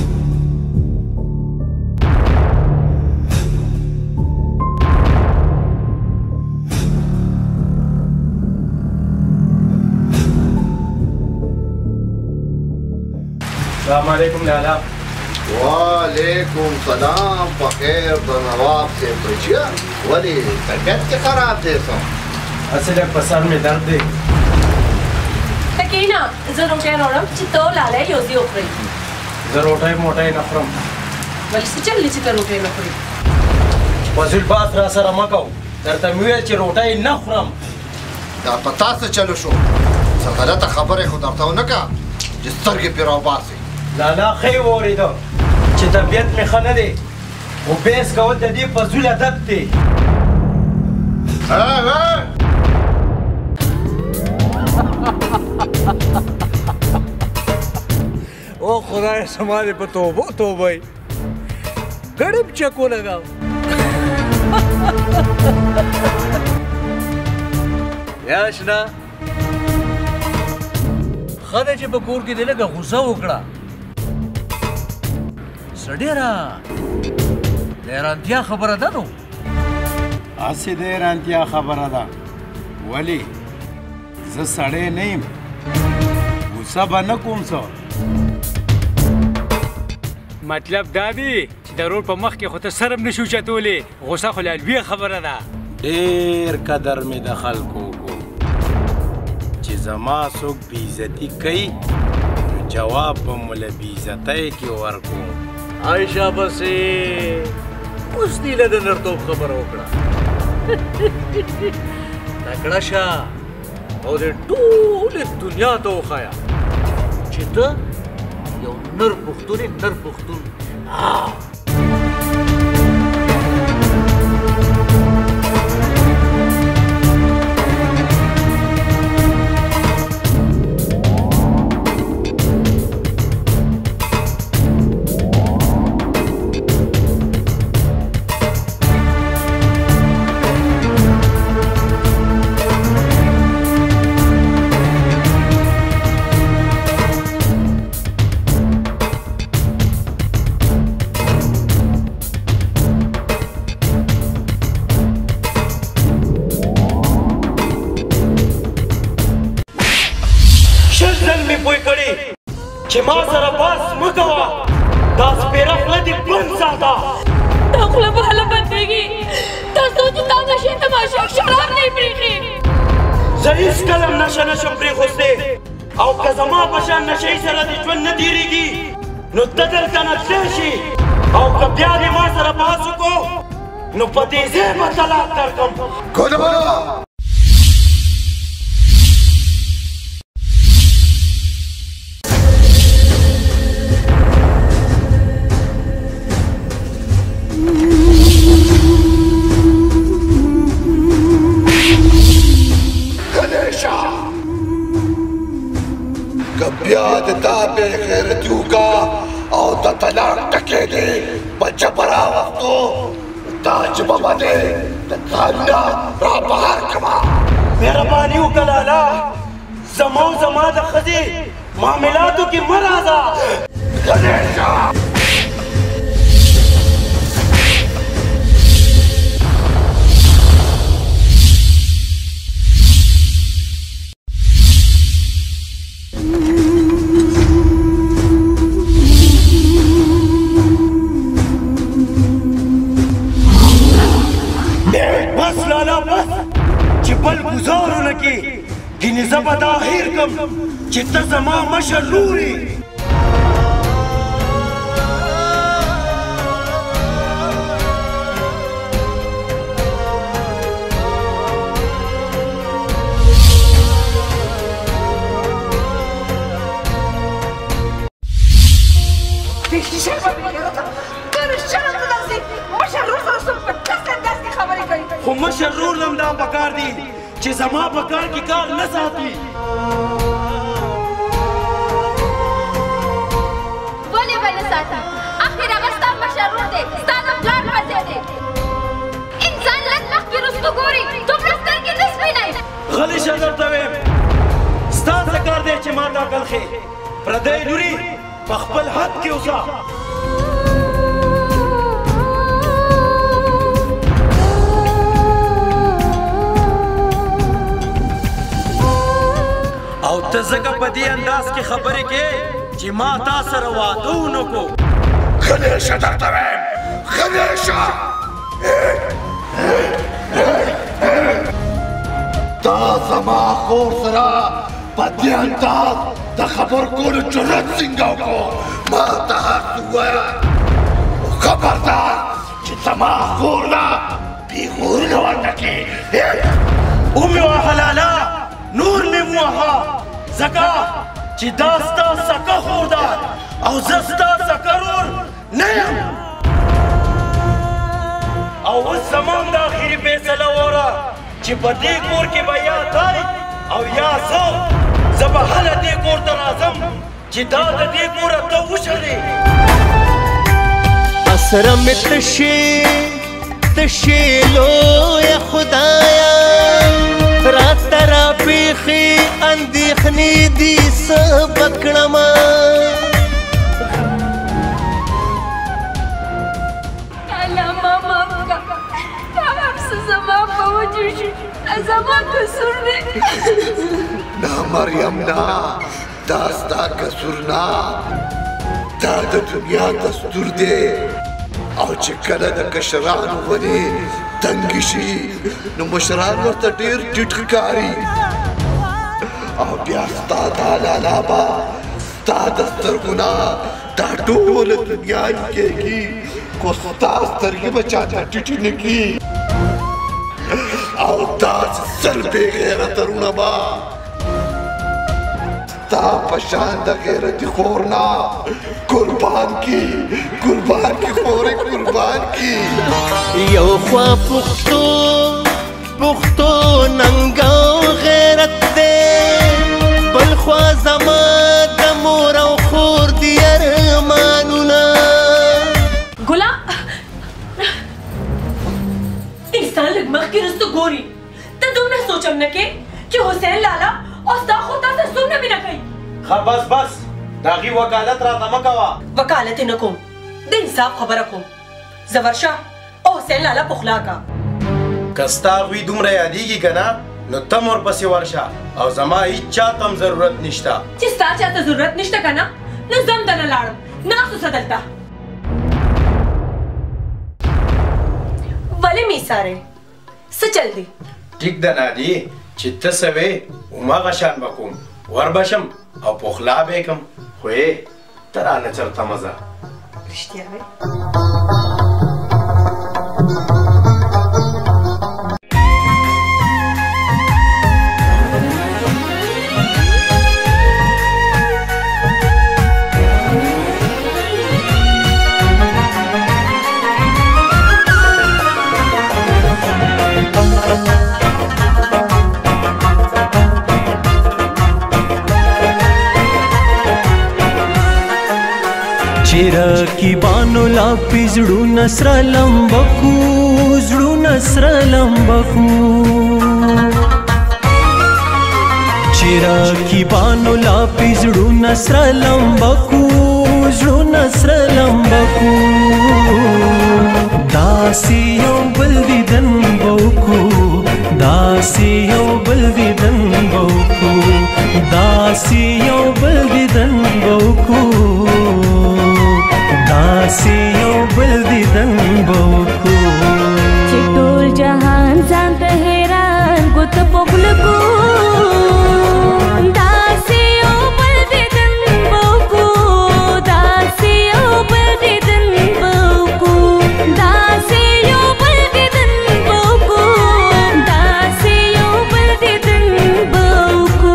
السلام علیکم لالا وعلیکم سلام په خیر د نواب صاحب بچیا ولې طبیعت کې خراب دی څه هسې لږ په سر مې درد دی ته کښېنه زه روټۍ راوړم چې ته لالی یو ځای وخورئ زه روټۍ موټۍ نه خورم ولې څه چل دی چې ته روټۍ نه خورې فضول باز را سره مه کوو درته مې وویل چې روټۍ نه خورم دا په تا څه چلو شو څه غلطه خبره خو درته ونه کړه چې سترګې پرې راوباسې لالا ښه یې واورېده چې طبیعت مې ښه نه دی خو بحث کول د دې فضول عادت دی او خدای زما دې په توبو توبه ګړې چکو لګاو یا اشنا ښه ده چې په کور کې دې لږه غوسه وکړه څه ډېره د حیرانتیا خبره ده نو هسې د حیرانتیا خبره ده ولې زه سړی نه یم غوسه به نه کوم څه مطلب دا دی چې د رور په مخ کې خو ته سر هم نشو چتولی غوسه خو لا لویه خبره ده ډېر قدر مې د خلکو وکړو چې زما څوک بېعزتي کوي نو جواب به مو له بېعزتۍ کې ورکړو عایشه بسې اوس دې له د نرتوب خبره وکړه تکړه شه او د ټولې دنیا ته وښایه چې ته یو نر پښتون یې نر پښتون چې ما سره باس مه کوه دا سپېره خوله دې بند ساته دا خوله به هله بندېږي تاسو چې تا نشې تماشا شراب نه پرېښي زه هېڅکله هم نشه نشم پرېښوستی او که زما په شان نشهیي سره دې ژوند نه تېرېږي نو ته دلته نه تللی شي او که بیا دې ما سره بحث وکړو نو په دې ځای به طلاق درکړم ګلبهاره بیا د تا بې غیرتي وکړه او د طلاق ټکې دې په جبره وختو دا ژبه به دې د ځان نه را بهر کړمه مهرباني وکړه لالا زما او زما د ښځې معاملاتو کې مه راځه غلی شه گزارو نکی گینی زبا دا خیر کم چی تا زما مشر روری خو مشر رور لم دا پکار دی چې زما په کار کې کار نه ساتي ولې به نه ساتي اخر هغه ستا مشر رور دی ستا د پلار لمسی دی انسان لږ مخکې رستو ګوري دومره سترګې نه سپینوي غلی شه درته ویم ستا څه کار دی چې ما ته عقل ښې پردی لوري په خپل حد کې اوسه او ته ځکه په دې انداز کې خبرې کې چې ما تا سره واده ونه کړو غلی شه درته ویم غلی شه تا زما خور سره په دې انداز د خبر کولو جرأت څنګه وکړو ما ته هر څه ووایه خبردار چې زما خور نه پیغورونه ورته کړې ومې وهه لالا نور مې ووهه ځکه چې دا ستا سکه خور ده او زه ستا سکه رور نه یم او اوس زما هم د اخري فیصله وره چې په دې کور کې به یا دی او یا زه زه به هله دې کور ته راځم چې دا د دې کوره ته وشړې اسره مې تشې تشې لویه خدایا راته را پیښې اندېښنې دي څه به کړمه الله ما معاف کړه دا هر څه زما په وجه شي زما قصور دی نه مریم نه دا ستا قصور نه دا د دنیا دستور دی او چې کله د کشرانو ونې تنګې شي نو مشران ورته ډېر ټیټ ښکاري او بیا ستا دا لالا به ستا د سترګو نه دا ټوله دنیا کېږي خو ستا سترګې به چاته ټیټې نه کړي او داسې سل بې غیرته رونه به ستا په شان د غیرتي خور نه قربان کی قربان کی خورې قربان کی یو خوا پښتو پښتو ننګ او غیرت دی بل خوا زما د مور او خور دي ارمانونه ګلا انسان لږ مخکې رستو ګوري ته دومره سوچم نه کې چې حسین لالا او ستا خو تاسو څومره مینه کوي ښه بس بس د هغې وکالت راته مه کوه وکالت یې نه کوم د انصاف خبره کوم زه ورشه او حسین لالا پخلا کا که ستا هغوی دومره یادېږي که نه نو ته ورپسې ورشه او زما هېڅ چاته هم ضرورت نشته چې ستا چاته ضرورت نشته که نه نو زم ته نه لاړم ناست اوسه دلته ولې میسارې څه چل دی ټیک ده نادي چې ته څه وې هماغه شان به کوم وربشم او پخلا به کم خو یې ته رانه چرته مزه رښتیا وې چیرکی بانو لا پیزړو نصر لمبکو زړو نصر لمبکو چیرکی بانو لا پیزړو نصر لمبکو زړو نصر لمبکو داسی یو بل دیدن بوکو داسی یو بل دیدن بوکو داسی یو بل دیدن بوکو داسی یو بل دیدن بوکو چې ټول جهان ځان ته حیران ګوت پخل کو داسی یو بل دیدن بوکو داسی یو بل دیدن بوکو داسی یو بل دیدن بوکو داسی یو بل دیدن بوکو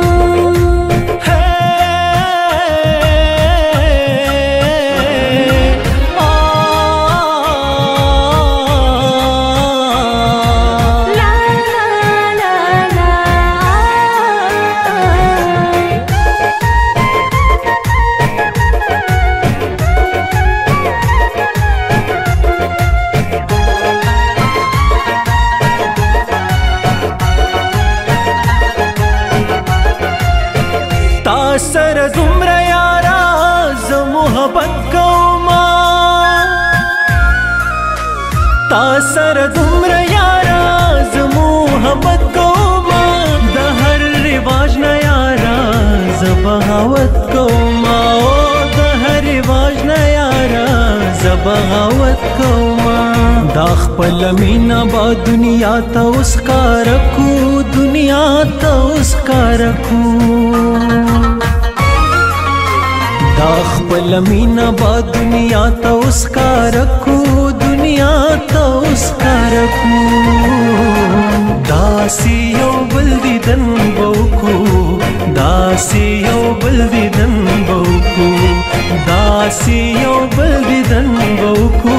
سر دومره یارا زه محبت کوما تا سر دومره یارا زه محبت کوما د هر رواج نه یارا زه بغاوت کوما او د هر رواج نه یارا زه بغاوت کوما دا خپل مینا با دنیا ته اوس کار کو دنیا ته اوس کار کو دا خپل مینا با دنیا ته اوس کار کو دنیا ته اوس کار کو داسی یو بل دیدن بوکو داسی یو بل دیدن بوکو داسی یو بل دیدن بوکو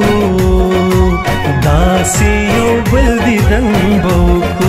داسی یو بل دیدن بوکو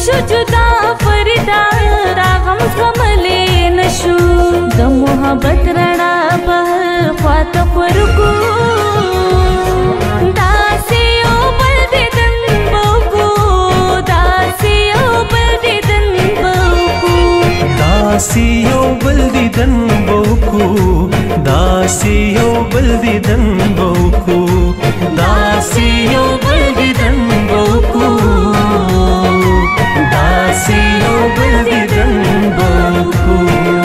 نشو جدا فردا دا غم زغملی نشو د محبت رڼا په خواته پرکو داسې یو بل دیدن بوکو داسې یو بل دیدن بوکو داسې یو بل دیدن بوکو داسې یو بل دیدن بوکو داسې یو بل دیدن بوکو داسې یو بل دیدن بوکو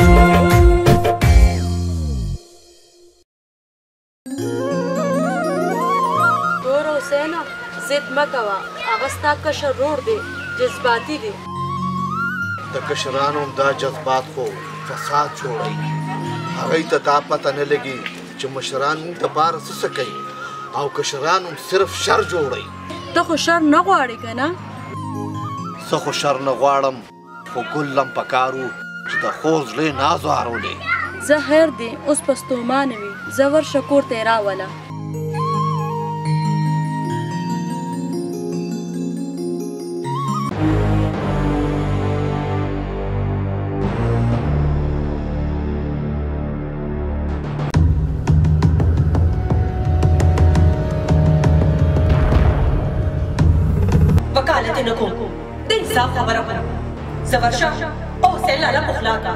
ګور حسینه ضد مه کوه هغه ستا کشر ورور دی جذباتي دی د کشرانو هم دا جذبات خو فساد جوړوي هغوی ته دا پته نه لګي چې مشران موږ دپاره څه څه کوي او کشران هم صرف شر جوړوي ته خو شر نه غواړې که نه زه خو شر نه غواړم خو ګل هم پکار و چې د خور زړه یې ناز وارولې زه خیر دی اوس په ستومانه وي زه ورشه کور ته یې راوله وکالت نه کوم د انصاف خبره کوم زه ورشه او حسین لالا پخلا کا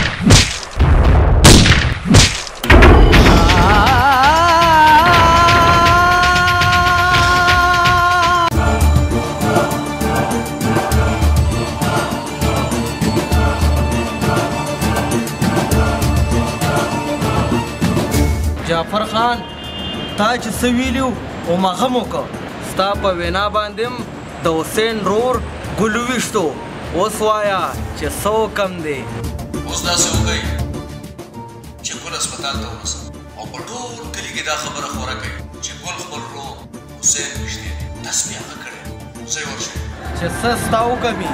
جعفر خان تا چې څه ویلي وو هماغه مو وکړه ستا په وینا باندې هم د حسین رور ګل وویشتو اوس وایه چې څه حکم دی اوس داسې وکئ چې ګل هسپتال ته ورسه او په ټول کلي کې دا خبره خوره کوي چې ګل خپل رور حسین ویشتی دی داسې مې هغه کړی ځئ ورشئ چې څه ستا حکم وي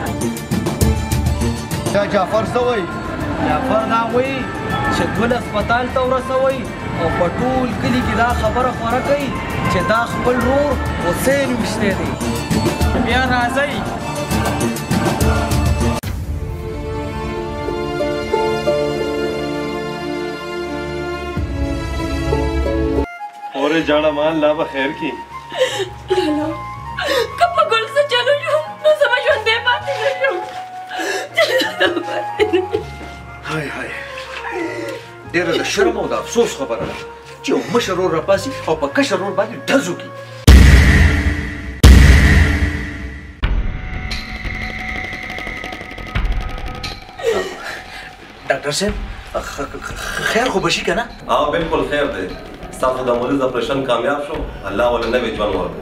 دا جعفر څه وایي جعفر دا وایي چې ګل هسپتال ته ورسوئ او په ټول کلي کې دا خبره خوره کوي چې دا خپل رور حسین ویشتی دی بیا راځئ اورې جاړه مان لا به خیر کی لالا که په ګل څه چلو شو نو زما ژوندی پاتې نه شم هاي هاي ډېره د شرم او د افسوس خبره ده چې یو مشر ورور راپاسي او په کشر ورور باندې ډز وکړي ډاکټر صاحب خیر خو به شي که نه ها بالکل خیر دی ستاسو د مریض اپریشن کامیاب شو الله ولې نوی ژوند ورکړي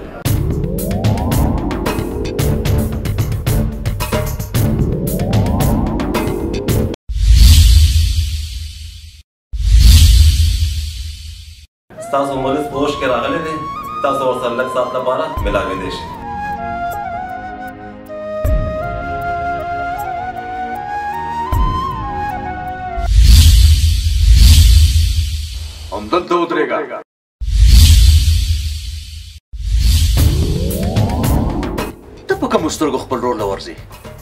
ستاسو مریض په هوښ کې راغلی دی تاسو ورسره لږ ساعت لپاره ملاوېدی شئ همدلته ودرېږه ته په کومو سترګو خپل رور له ورځې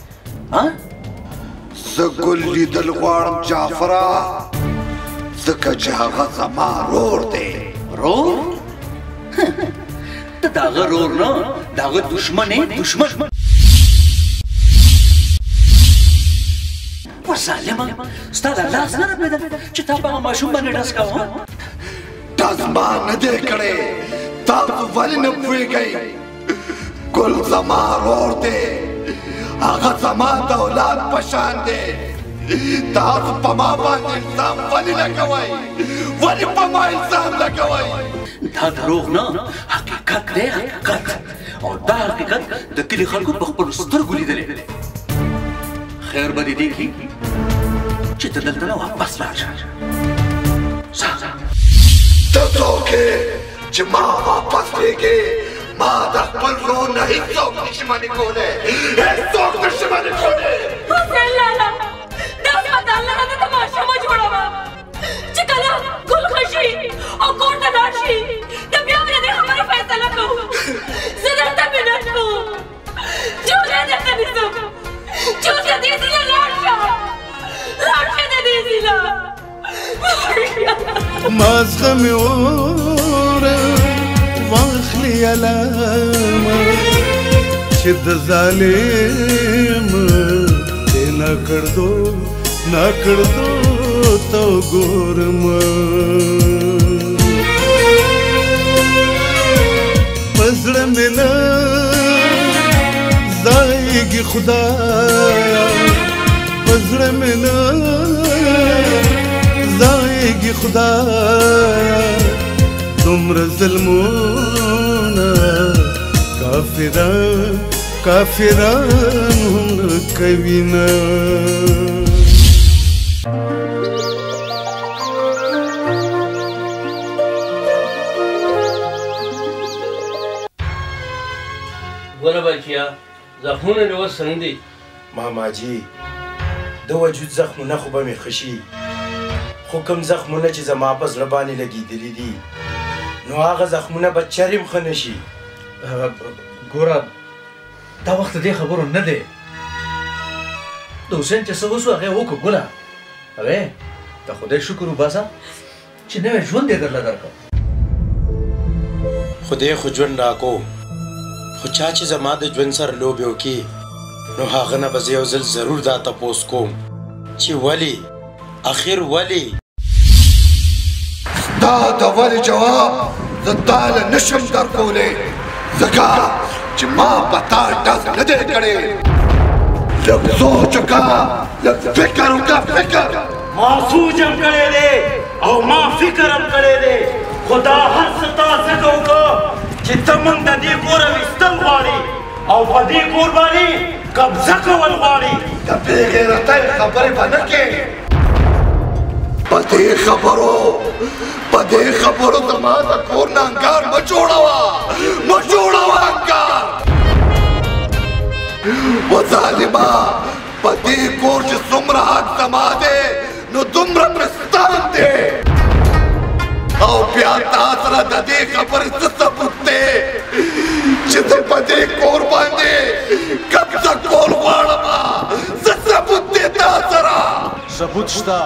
زه ګل لیدل غواړم جعفره ځکه چې هغه زما رور دی رور؟ ته د هغه رور نه د هغه دښمن یې دښمن و ظالمه ستا د لاس نه رپېده چې تا په هغه ماشوم باندې ډز کوه ډز ما نه دی کړی تاسو ولې نه پوهېږئ ګل زما رور دی هغه زما د اولاد په شان دی تاسو په ما باندې الزام ولې لګوئ ولې په ما الزام لګوئ دا دروغ نه حقیقت دی حقیقت او دا حقیقت د کلي خلکو په خپلو سترګو لیدلی خیر به دې دی چې ته دلته نه واپس لاړ شه ځه ته څوک یې چې ما واپس لېږې ما د خپل رور نه هېڅوک نشي منې کولی هېڅوک نشي منې کولی حسین لالا دا هسپتال نه راته ته ماشومه جوړوه چې کله ګل ښه شي او کور ته لاړ شي نو بیا به د دې خبرې فیصله کوو زه درته منت کوم جوړې درته نیسم مې وره واخلي علامه چې د ظالم دې نه کړدو نه کړدو تو ګورم پزړه مې نه ځایږي خدایا پزړه مې نه ځایږي خدایا دومره ظلمونه کافران کافران هم کوي نه ګوره بچیا زخمونه دې اوس څنګه دي ماماجي د وجود زخمونه خو به مې ښه شي خو کوم زخمونه چې زما په زړه باندې لګېدلي دي نو هغه زخمونه به چرې م ښه نه شي ګوره دا وخت دې خبرو نه دی د حسین چې څه وسو هغه وکړو ګوله هغې د خدای شکر وباسه چې نوی ژوند یې درله درکړ خدای خو ژوند راکو خو چا چې زما د ژوند سره لوبې وکړي نو هغه نه به زه یو ځل ضرور دا تپوس کوم چې ولې اخر ولې دا د ولې جواب زه تاله نشم درکولی ځکه چې ما په تا ډز نه دی کړی لږ سوچ وکړه لږ فکر وکړه فکر ما سوچ هم کړی دی او ما فکر هم کړی دی خو دا هر څه تا ځکه وکړه چې ته موږ د دې کوره ویستل غواړې او په دې کور باندې قبضه کول غواړې د بې غیرتۍ خبرې به نه کړې په دې خبرو په دې خبرو زما د کور نه انګار مه جوړوه مه جوړوه انګار و ظالمه په دې کور چې څومره حق زما دی نو دومره پرستان دی او بیا تا سره د دې خبرې څه ثبوت دی چې زه په دې کور باندې قبضه کول غواړم څه ثبوت دی تا سره ثبوت شته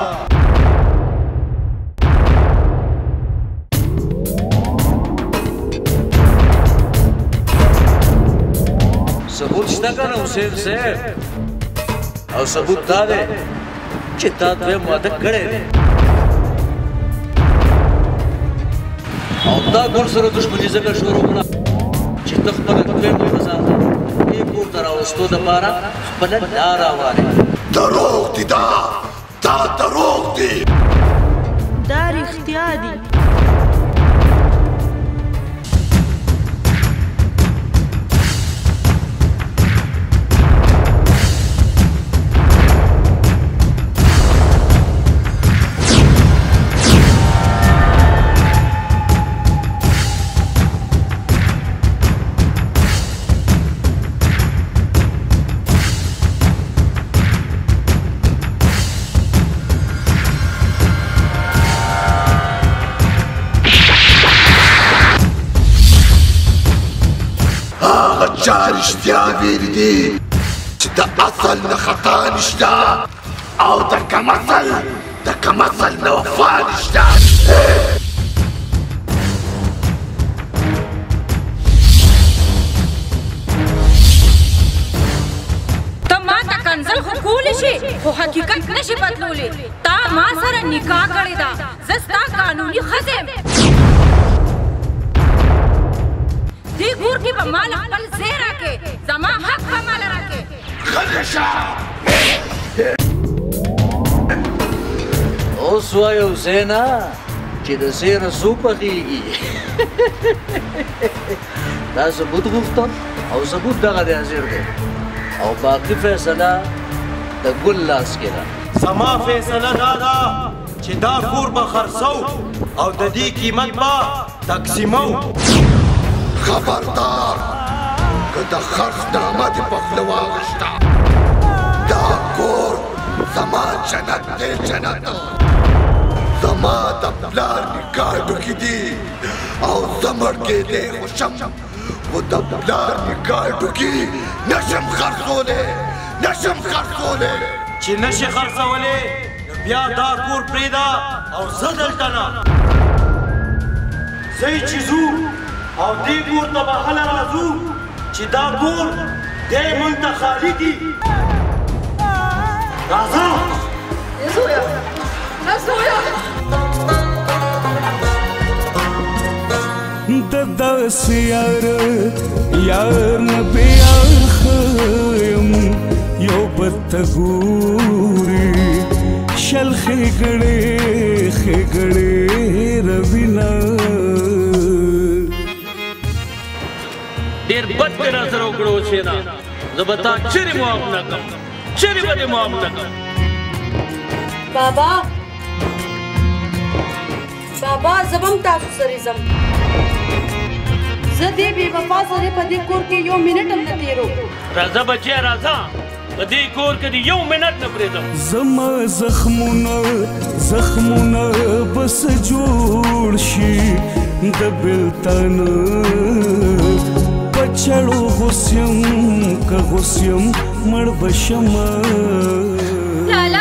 ثبوت شته که نه حسین صاحب او ثبوت دا دی چې تا دویم واده کړی دی او تا ګور سره دښمني ځکه شروع کړه چې ته خپله دویم ښځه دې کور ته راوستو دپاره خپله لاره وارې دروغ دي دا دا دروغ دي دا رښتیا دي چا رښتیا ویلي دي چې د اصل نه خطا نشته او د کم اصل د کم اصل نه وفا نشته ته ما ته کنځل خو کولی شي خو حقیقت نشي بدلولی تا ما سره نکاح کړې ده زه ستا قانوني ښځه یم دې کور کې به مال خپل ځای راکې زما حق به مال راکې اوس وایه حسینه چې د زیره څو پخېږي دا ثبوت غوښته او ثبوت دغه دی حاضر دی او باقي فیصله د ګل لاس کې ده زما فیصله دا ده چې دا کور به خرڅو او د دې قیمت به تقسیمو خبردار که د خرڅ نامه دې په خوله واغېسته دا کور زما جنت دی جنت زما د پلار نکاح ډوکې دي او زه مړ کېدی خو شم خو د پلار نکاح ډوکې نشم خرڅولی نشم خرڅولی چې نشي خرڅولی نو بیا دا کور پرېږده او زه دلته نه ځای چې ځو او دې کور ته به هله راځو چې دا کور دی موږ ته خالي کي راځه زویا نه زویا د داسې یار یار نه بې اړخه یم یو بل ته ګوري شل ښېګړې ښېګړې روینه ډېر بد دې را سره وکړو حسینه زه به تا چیرې معاف نه کړم چیرې به دې معاف نه کړم بابا بابا زه به هم تاسو سره ځم زه دې بې وفا سره په دې کور کې یو منټ هم نه تېرو راځه بچیه راځه په دې کور کې دې یو منټ نه پرېږدم زما زخمونه زخمونه بس جوړ شي د بېلتن په چړو غوسیم که غوسیم مړ به شمه لالا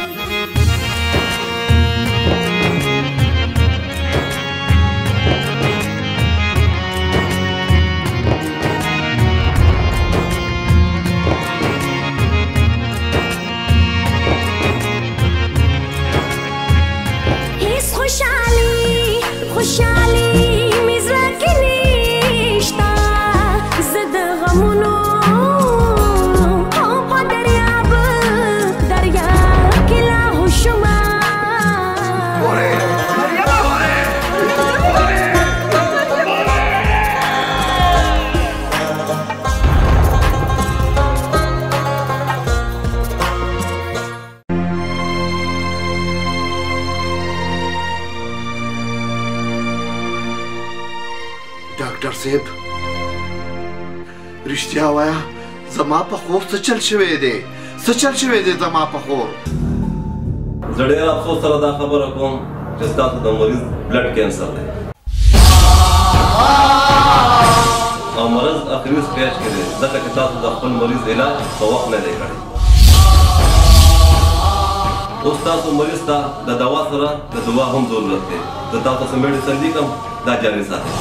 ډاکټر صاحب رښتیا وایه زما په خور څه چل شوی دی څه چل شوی دی زما په خور زه ډېر افسوس سره دا خبره کوم چې ستاسو د مریض بلډ کینسر دی او مرض اخري سټیج کې دی ځکه چې تاسو د خپل مریض علاج په وخت نه دی کړی اوس تاسو مریض ته د دوا سره د دوا هم ضرورت دی زه تاسو ته میډیسن لیکم دا جاري ساتئ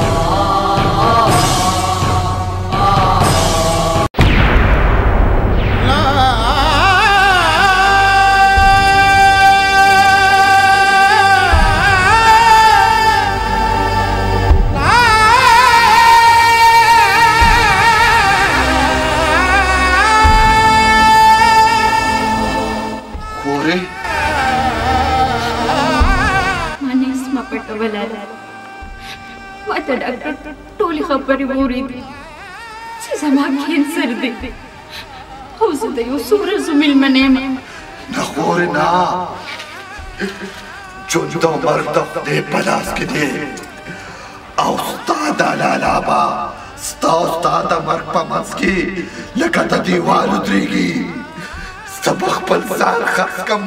ټولې خبرې واورېدې چې زما کینسر دی او زه د یو څو ورځو مېلمنه یم نه خورې نه ژوند او مرګ د خدای په لاس کې دی او ستا دا لالا به ستا او ستا د مرګ په منځ کې لکه د دیوال ودرېږي زه به خپل ځان خرڅ کړم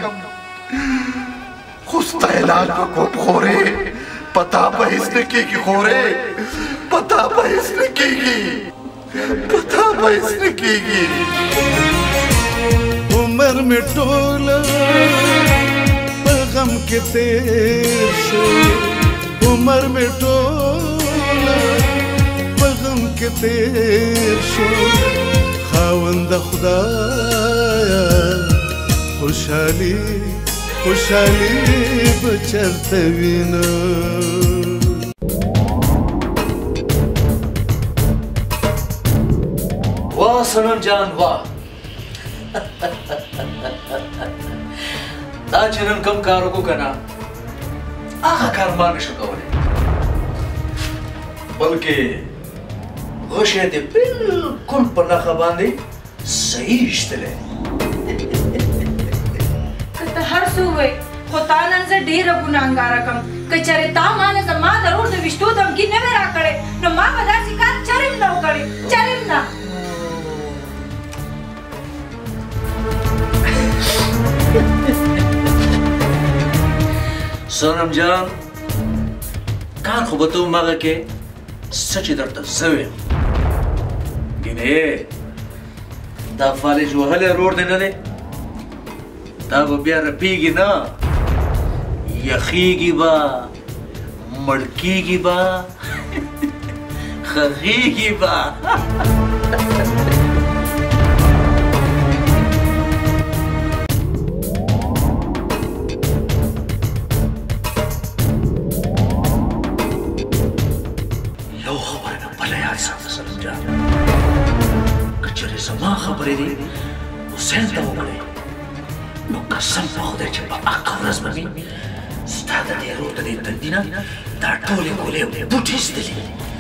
خو ستا علاج به کوم خورې پتا به هیڅ نه کېږي خورې پتا به هیڅ نه کېږي پتا به هیڅ نه کېږي عمر مې ټوله په غم کې تېر شو عمر مې ټوله په غم کې تېر شو خاونده خدایه خوشحالي خوشحالي به چرته وینه واه صنم جان واه دا چې نن کوم کار وکړو که نه هغه کار ما نشو کولی بلکې غشی دې بلکل په نښه باندې صحیح ایستلی که ته هر څه ووایې خو تا نن زه ډېره ګناهګاره کړم که چېرې تا ما نه زما د رور د ویشتو دمکي نه وې راکړې نو ما به داسې کار چرې هم نه وکړې چرې هم نه صنم جان کار خو به ته هماغه کې څه چې درته زه ویم ګینې دا فالج وهلی رور دی نه دی دا به بیا رپېږي نه یخېږي به मड़केगी बा खगेगी बा यो खबर में भले यार साथ समझा कचरे समा खबरे दी हुसैन तो बड़े नो कसम बहुदे चपा आखरस बमी स्टादा दे रोट दे तंदिना दा टोले कोले बुटिस दिली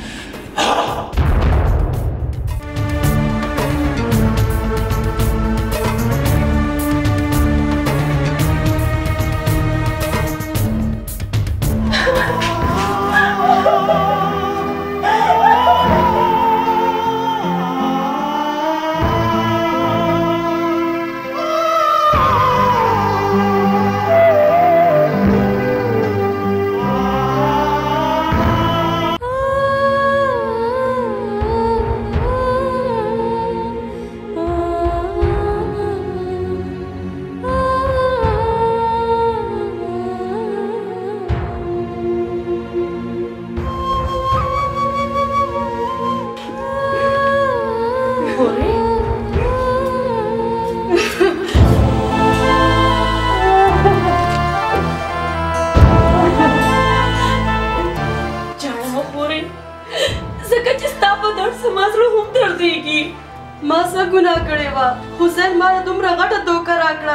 हुसैन मारा तुमरा गट धोखा राकड़ा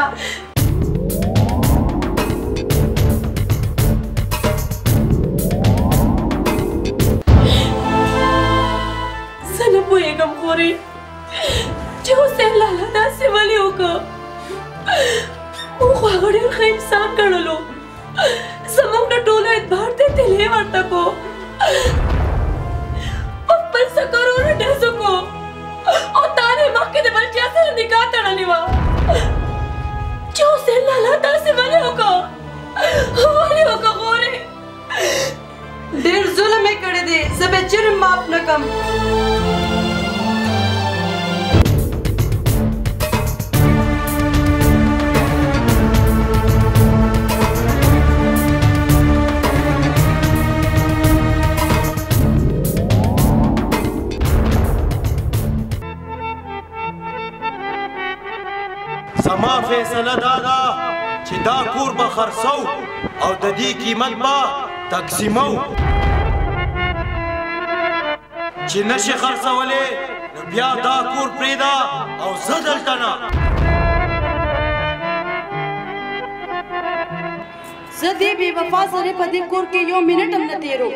सनम वो एकम खोरे जो हुसैन लाला दास से वाली होगा वो ख्वागड़े और खे इंसान कड़लो समंग न टोला इतबार दे तिले वार्ता को पप्पल सकरो न डसो को और ताने मक्के दे बल जैसे निकाह तड़नी वा जो से लाला दास वाले होगा वाले होगा गोरे देर जुल्म में करे दे सबे जुर्म माफ न कम समा फैसला दादा چې دا کور به خرڅو او د دې قیمت به تقسیمو چې نشي خرڅولې نو بیا دا کور پرېږده او زه دلته نه زه دې بې وفا سره په دې کور کې یو منټ هم نه تېرو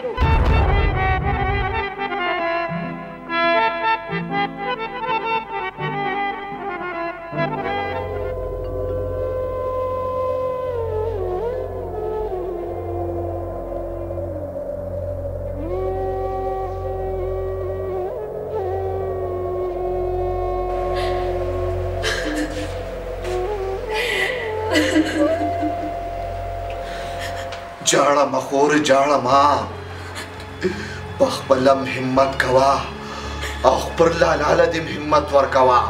जाड़ा मखोर जाड़ा माँ बखपलम हिम्मत कवा अखबर लाला दिम हिम्मत वर कवा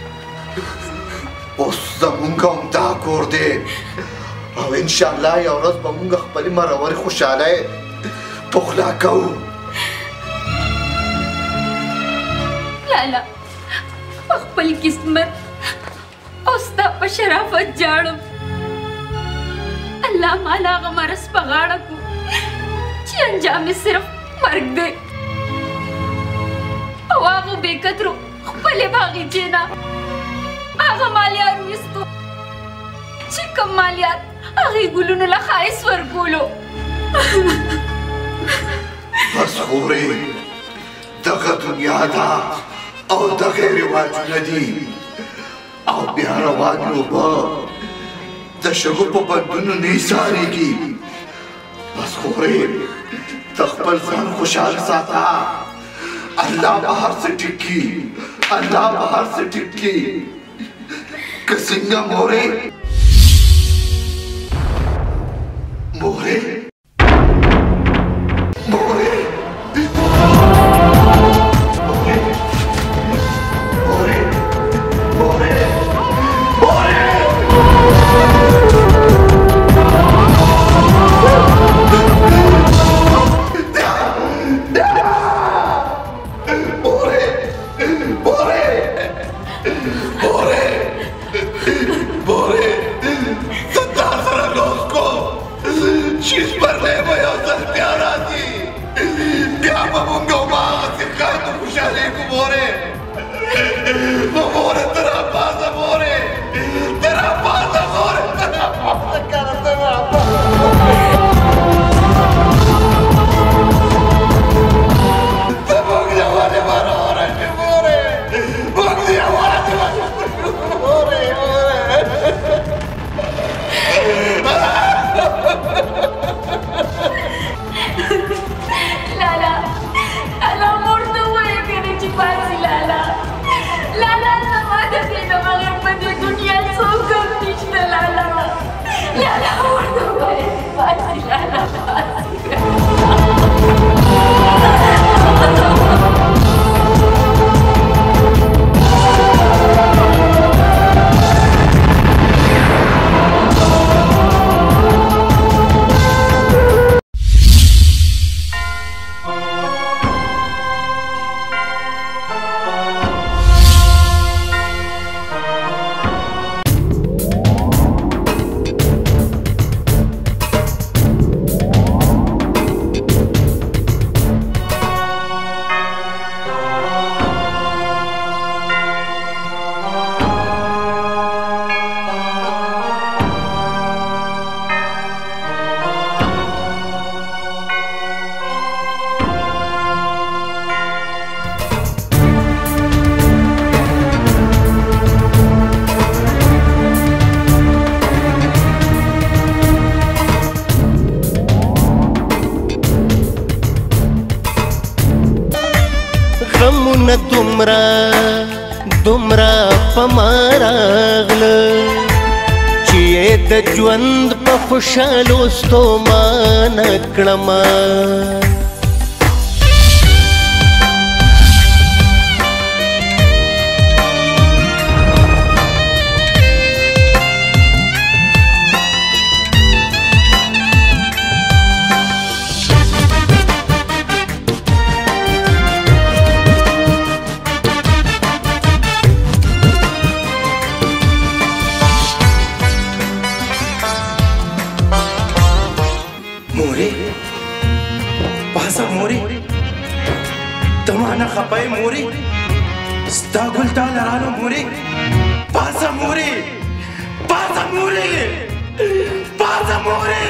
उस जमुंगा उमता कोर दे और इंशाल्लाह या औरत बमुंगा खपली मरवर खुशाले पुखला कौ लाला अखपल किस्मत औस्ता पर शराफत जाड़म अल्लाह माला गमरस पगाड़ा को ची अंजाम में सिर्फ मर्ग दे आगो बेकतरो खपले भागी जेना आगा मालिया रुइस्तो ची कम मालियात आगी गुलू नुला खाइस वर गुलो बस खोरे दगा दुनिया दा और दगे रिवाज नदी और बिहार वादियों बा दशगो पर बंदून नहीं सारी की बस खोरे तख्पल सान खुशाल साथा अल्लाह बाहर से टिक्की अल्लाह बाहर से टिक्की कसिंगा मोरे मोरे मोरे خوبونه دومره دومره په ما راغله چې د ژوند په خوشحالو ستومانه کړمه خپای موري ستا ګل تا لرانو موري پاسه موري پاسه موري پاسه موري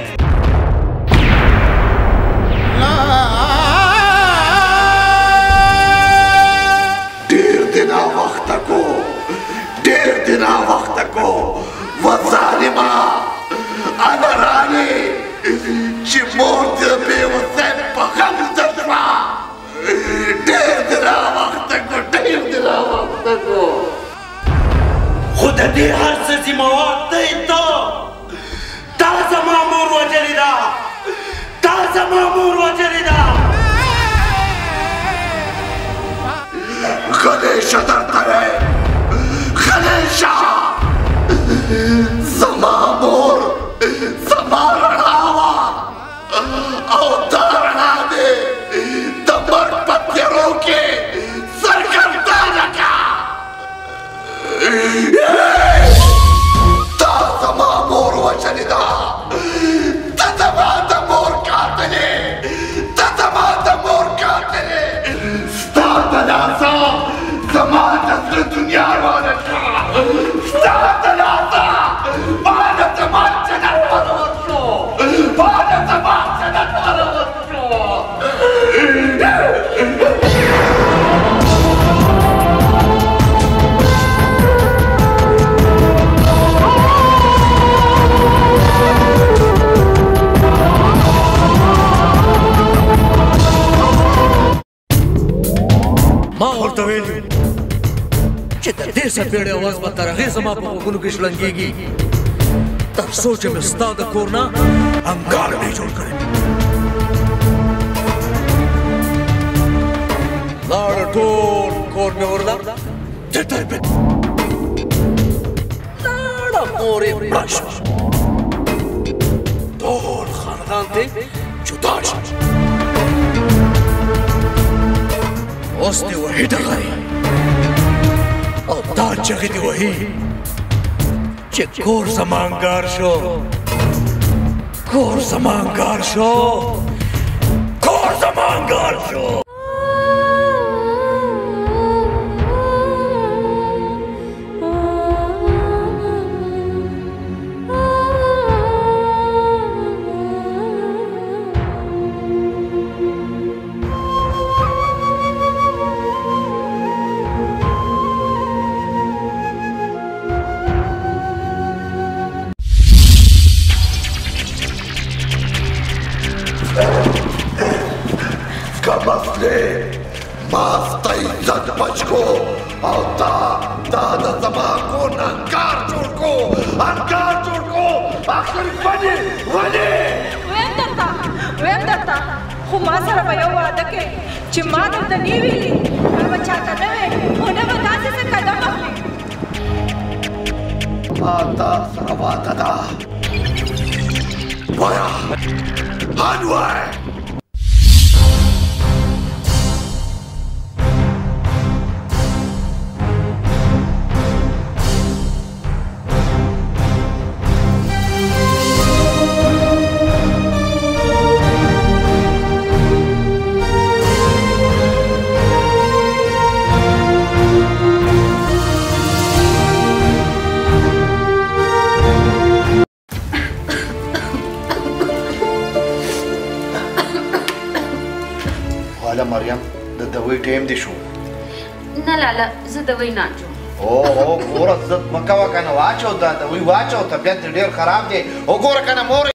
ډېر دینا وخت کو ډېر دینا وخت کو و ظالما انا راني چې مور دې په وسه په غم تشوا ډېر دینا وخت کو ډېر دینا وخت کو خود دې هر څه ذمہوار دی ته تا زما مور وجلې ده تا زما مور وجلې ده غلیشه درته غلیشه زما مور زما رڼا وه او دا رڼا دې د مرګ په تیارو کې څرګندانه کړه تا زما مور وژلې ده ته زما د مور قاتل یې ته زما د مور قاتل یې ستا د لاسه زما د زړه دنیا روانه کړه ستا د لاسه ما د زما جنت ورور شو ما د زما جنت ورور شو ما ورته ویلي چې د دې څپېړې اواز به تر هغې زما په غوږونو کې شلنګېږي تر څو چې مې ستا د کور نه انګار نه جوړ کړی لاړه ټول کور مې ورله تتر پت لاړه مور یې مړه شوه ټول خاندان دې جدا شو اوس دې وهي ډغرې او دا چغې دې وهي چې کور زما انګار شو کور زما انګار شو کور زما انګار شو मास्ता इज्जत बच को और ता दादा जमा को नंकार छोड़ को अंकार छोड़ को आखिर बने बने وين درتا وين درتا خو ما سره به یو واده کې چې ما درته نه ویلي هر بچا ته نه وې خو نه به داسې څه قدم اخلي آتا سره واده ده وایا هانوای مریم د دوی ټیم دی شو نه لاله زه دوی نه اچوم او او ګوره عزت مه کوه که نه واچو دا دوی واچو طبیعت دې ډېر خراب دی وګوره که نه مور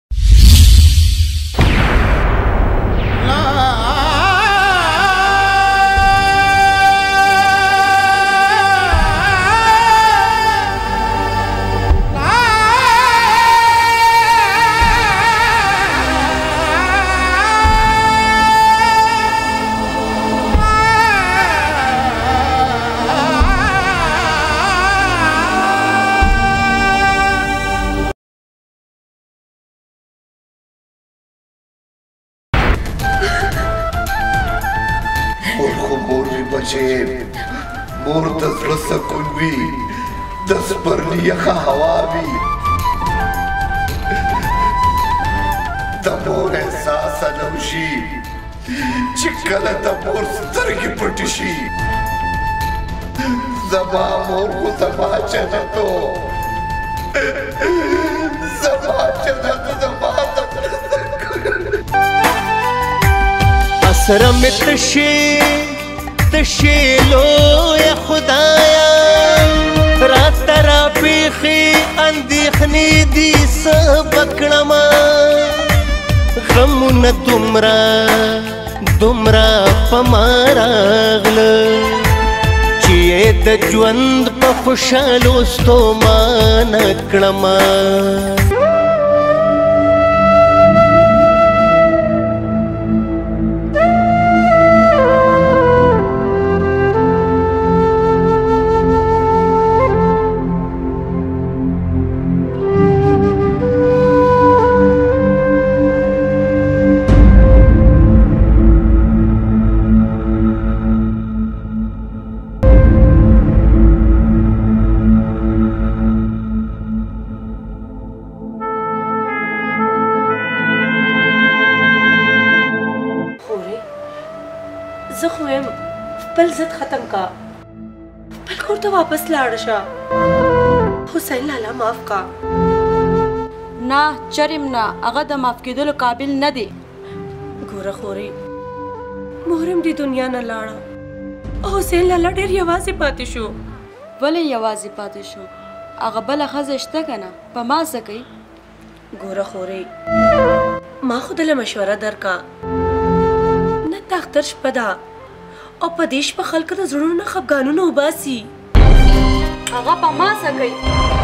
وي د سپرلي یخه هوا وي د مور احساس نوشي چې کله د مور سترګې پټې شي زما مور خو زما جنتو زما جنت زما اسره مې تشې تشې لویه خدایا راته راپېښې اندېښنې دي څه به کړمه غمونه دومره دومره په ما راغله چې یې د ژوند په خوشحالو ستومانه کړمه خپل ضد ختم کا خپل کور ته واپس لاړ شه حسین لالا معاف کا نه چریم نه هغه د معاف کېدلو قابل نه دی ګوره خورې محرم دې دنیا نه لاړه او حسین لالا ډېر یوازې پاتې شو ولې یوازې پاتې شو هغه بله ښځه شته که نه په ما څه کوي ګوره خورې ما خو دله مشوره درکا نن د اختر شپه ده او په دې شپه خلکو د زړونو نه خفګانونه وباسي هغه په ما څه کوي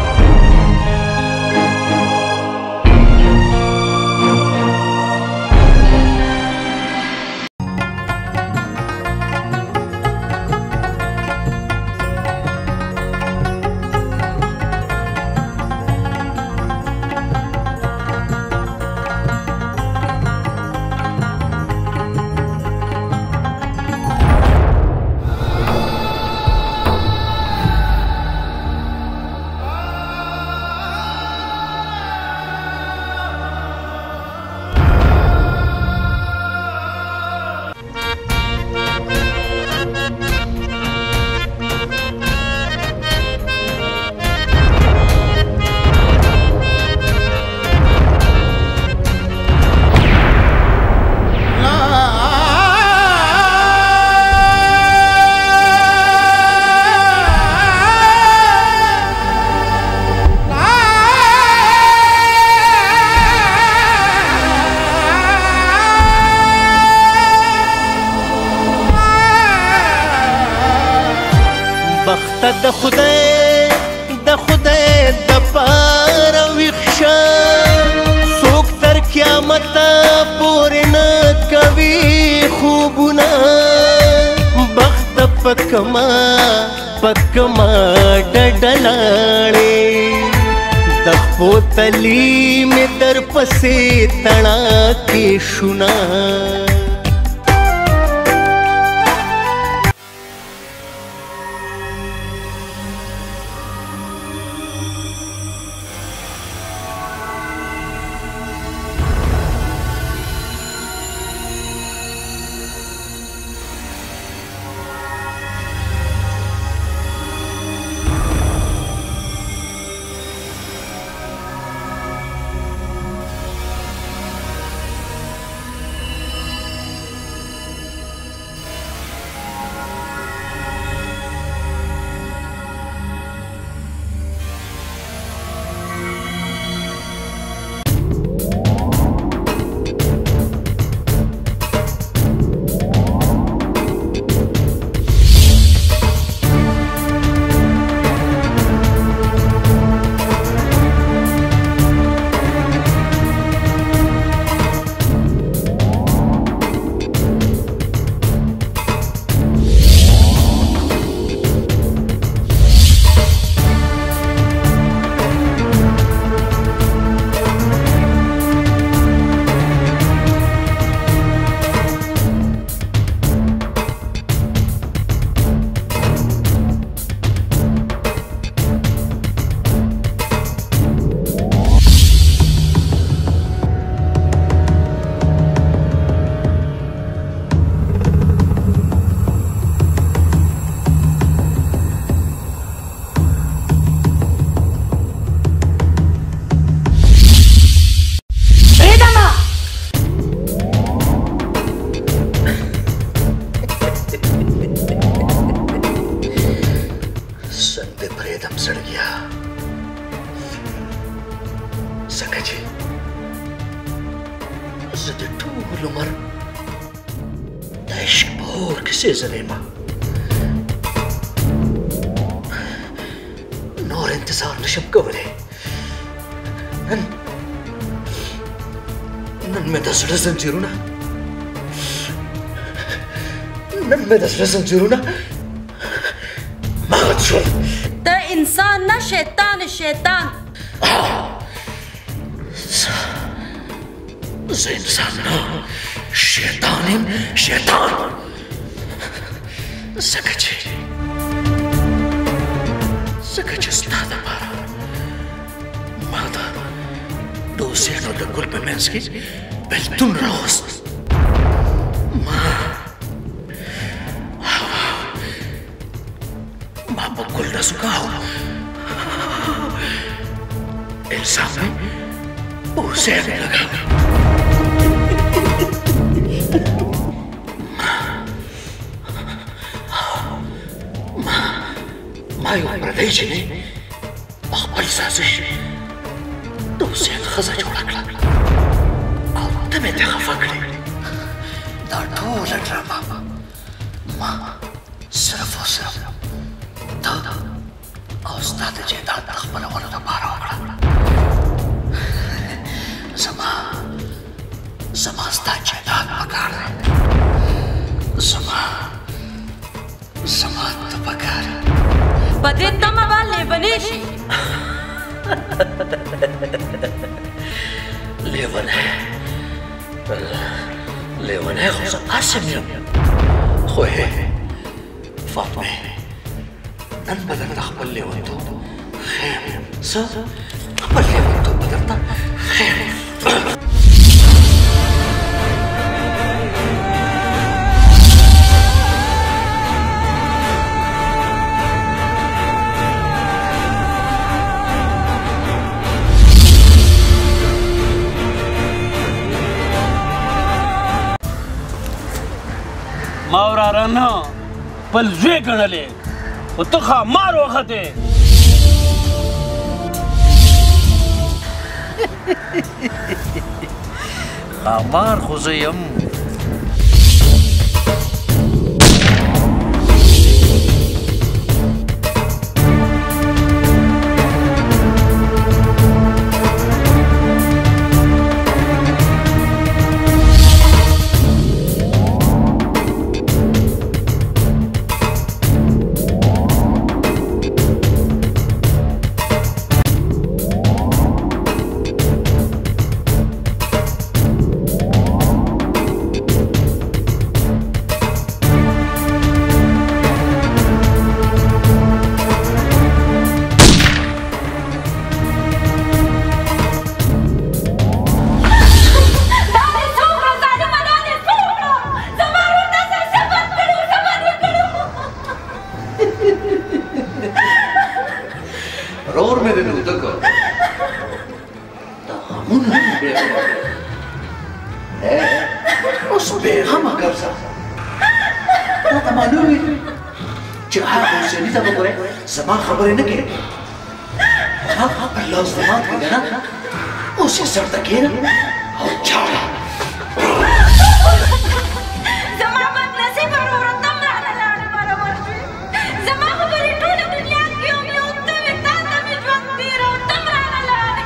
د خدای د خدای د پاره ویښ شه څوک تر قیامته پورې نه کوي خوبونه بخت په کما په کما ډډه لاړې د خپو تلي مې در پسې تڼاکې شونه ځکه چې زه د ټول عمر د عشق په اور کې سېزلی یم نور انتظار نشم کولی نن نن مې د زړه زنځیرونه نن مې د زړه زنځیرونه مات شول ته انسان نه شیطان شیطان زه انسان نه شیطان یم شیطان ځکه چې ځکه چې ستا دپاره ما د د حسین او د ګل په منځ کې بېلتون راوست ما ما په ګل نه سوکاو الزام مې په حسین لګاوه ما یو پردی جنۍ په خپل سازش د حسین ښځه جوړه کړه او ته مې ترې خفه کړې دا ټوله ډرامه ما صرف او صرف ته او ستا د جایداد د خپلولو دپاره وکړه زما زما ستا جایداد پکار دی زما زما ته پکار په دې تمه به لیونی شي لیونی لیونی خو زه هسې یم خو فاطمې نن به درته خپل لیونتوب ښیم څه خپل لیونتوب به درته ښیم ما وراره نه خپل زوی ګڼلې خو ته ښامار وختې ښامار خو زه یم رور مې دې وده کړ دا غمونه مې بې غمه اوس بې غمه ګرځه تا ته معلوم وي چې هغه حسیني ته به ګورې زما خبرې نه کوې هغه پر لاس د مات کړې نه اوس یې سر ته کښېنه او چاړه زما بد نصیبه وروره ته هم رانه لاړې ماله ورشې زما خبرې ټوله دنیا کې یو یو ته وې تا ته مې ژوند تېره او ته هم رانه لاړې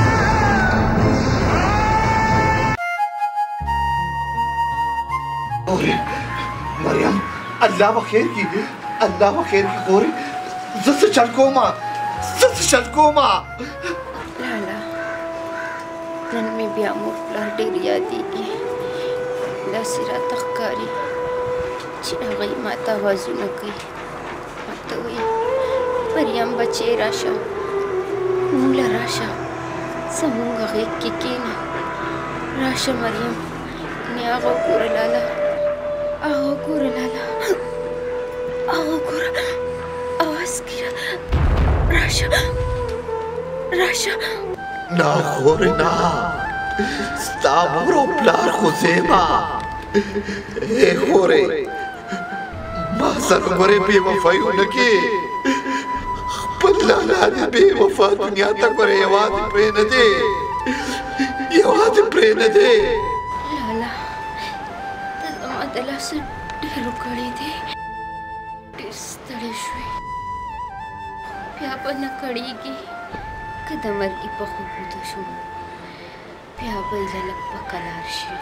ګورې مریم الله به خیر کړي الله به خیر کړي ګورې زه څه چل کومه زه څه چل کومه لالا نن مې بیا مور پلار ډېر یادېږي داسې راته ښکاري چې هغوی ما ته آوازونه کوي ما ته وایي مریم بچې راشه مونږ له راشه زمونږ غېږ کې کښېنه راشه مریم نې هغه وګوره لالا هغه وګوره لالا هغه وګوره اواز کوي راشه راشه نه خورې نه ستا مور او پلار خو زیبا ای خورې ما سره ګورې بې وفایي ونه کې خپل لالا دې بې وفا دنیا ته ګورې یوازې پرېنه دی یوازې پرېنږدې. لالا ته زما د لاسه ډېر وکړی دی، ډېر ستړی شوې، بیا به نه کړېږي. که د مرګي په خوب ویده شو بیا به ایله لږ په قلار شي.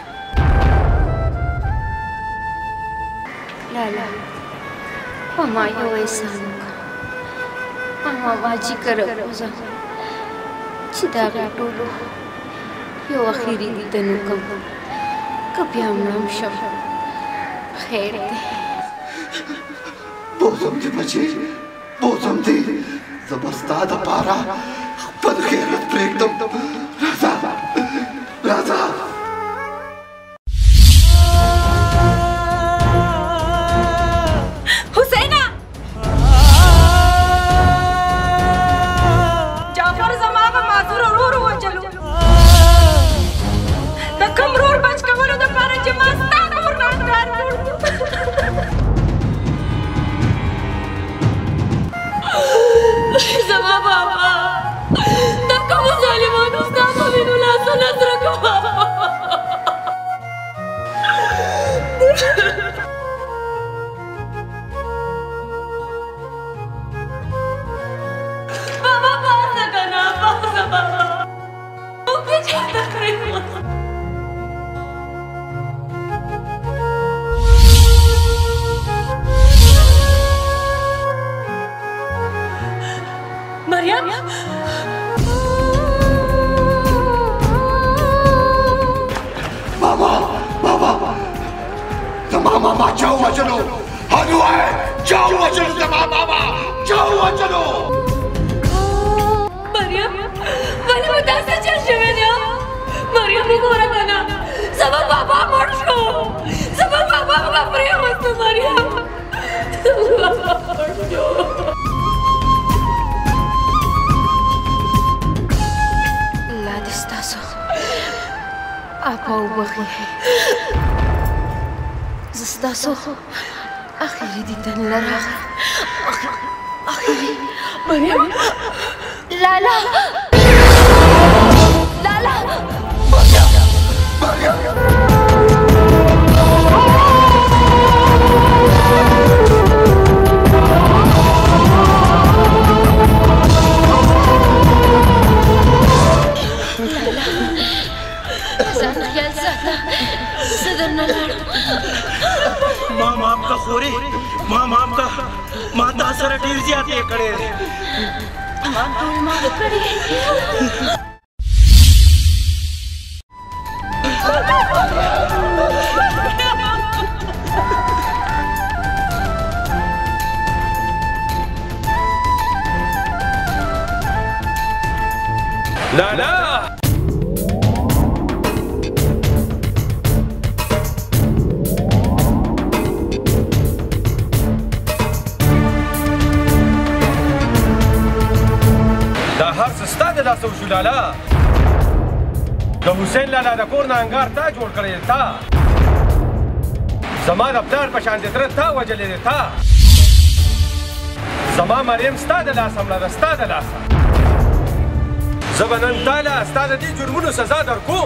لالا په ما یو احسان وکړه، ما ماماجي کره بوځه چې د هغې ټولو یو اخري دیدن وکړم، که بیا مړم شم خیر دی. بوځم دې بچې، بوځم دې. زه به ستا دپاره خپل خیرت پرېږدم. راځه راځه. حسینه جعفر زما به معذور ورور ووجلو، د کوم ورور بچ کولو دپاره چې ما ستا د ورور نه ښکار کړ. زما بابا دا کومو ظالمانو ستا په وینو لاسونه سره کړه. بابا پاسه کنه، پاسه بابا موږ دې چېرته کړی وو. مریم ماما بابا زما ماما چا ووژلو؟ هغې ووایه چا ووژلو زما ماما؟ چا ووژلو؟ مریم ولې مو داسې چل شوی دی؟ مریم وګوره کنه زما بابا مړ شو، زما بابا به پرېوتو. مریم زما بابا مړ شو. ستاسو اپا وبخي، زه ستاسو اخري دیدن لراغله. اخري مریم لالا لالا ما माफ का खोरी, माँ माफ का माँ ता सर ढेर ज्यादा कड़े माँ तो माफ कड़ी लाला هر سستا د لاسه وشو لالا. د حسین لالا د کور نه انګار تا جوړ کړی دی، تا زما د پلار په شان د تره تا وژلی دی، تا زما مریم ستا د لاسه مړه ده، ستا د لاسه. زه به نن تا له ستا د دې جرمونو سزا درکوم.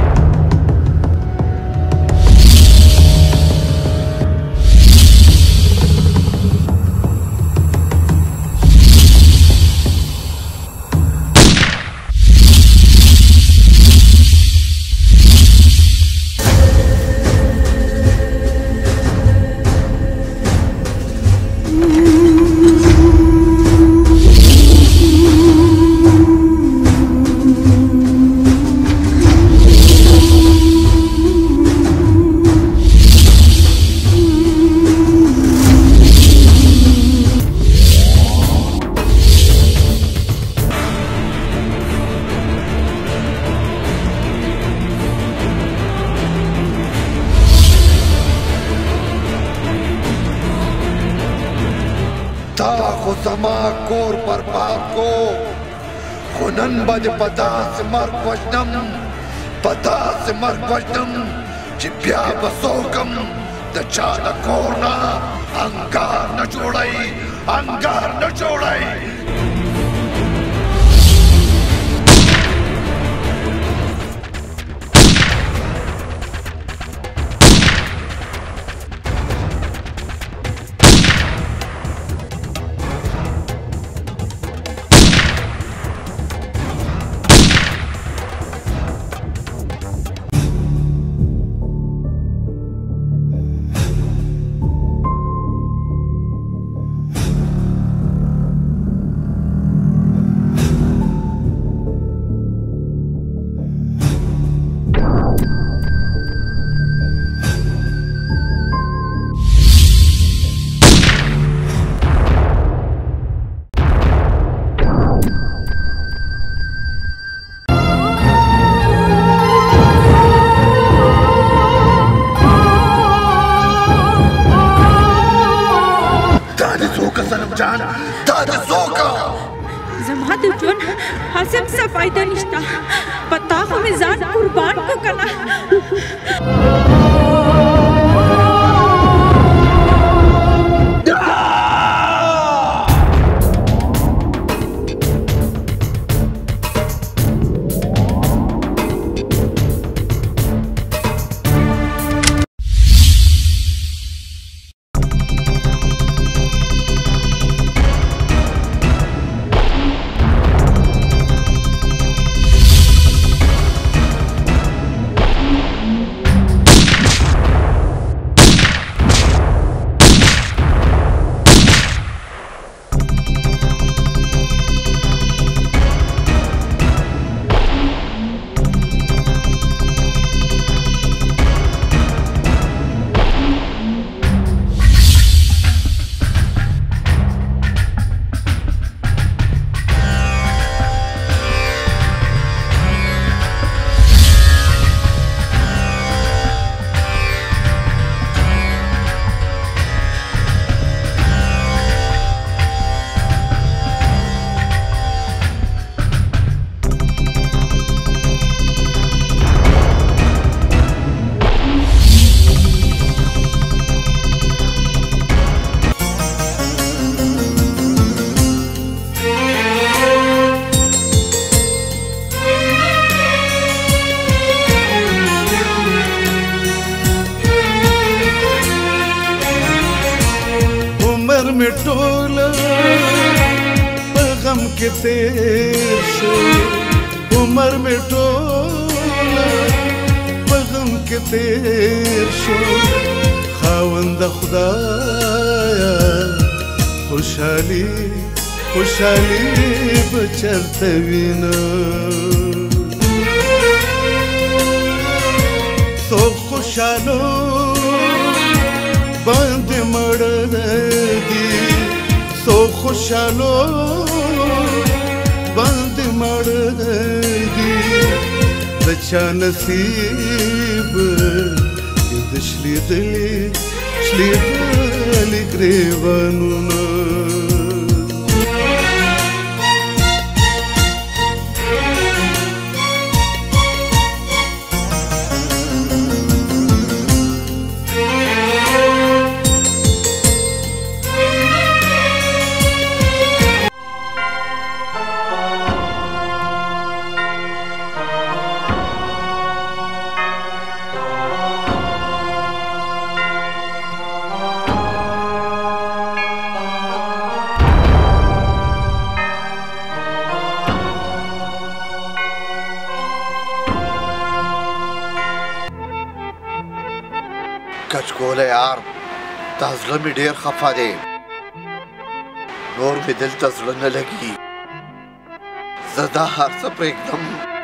زما کور برباد کو، خو نن به دې په داسې مرګ وژنم، په داسې مرګ وژنم چې بیا به څوکم د چا د کور نه انګار نه جوړوي، انګار نه جوړوي. څه فایده نشته په تا خو مې ځان قربان کو کنه نصیب د شلیدلې شلیدلې ګریوانونه زړه مې ډېر خفه دی نور مې دلته زړه نه لګي زه دا هر څه پرېږدم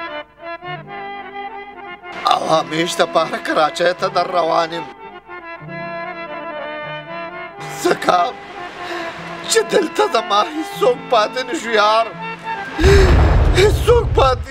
او همیش دپاره کراچۍ ته در روان یم ځکه چې دلته زما هېڅوک پاتې نه شو یار هېڅوک پاتې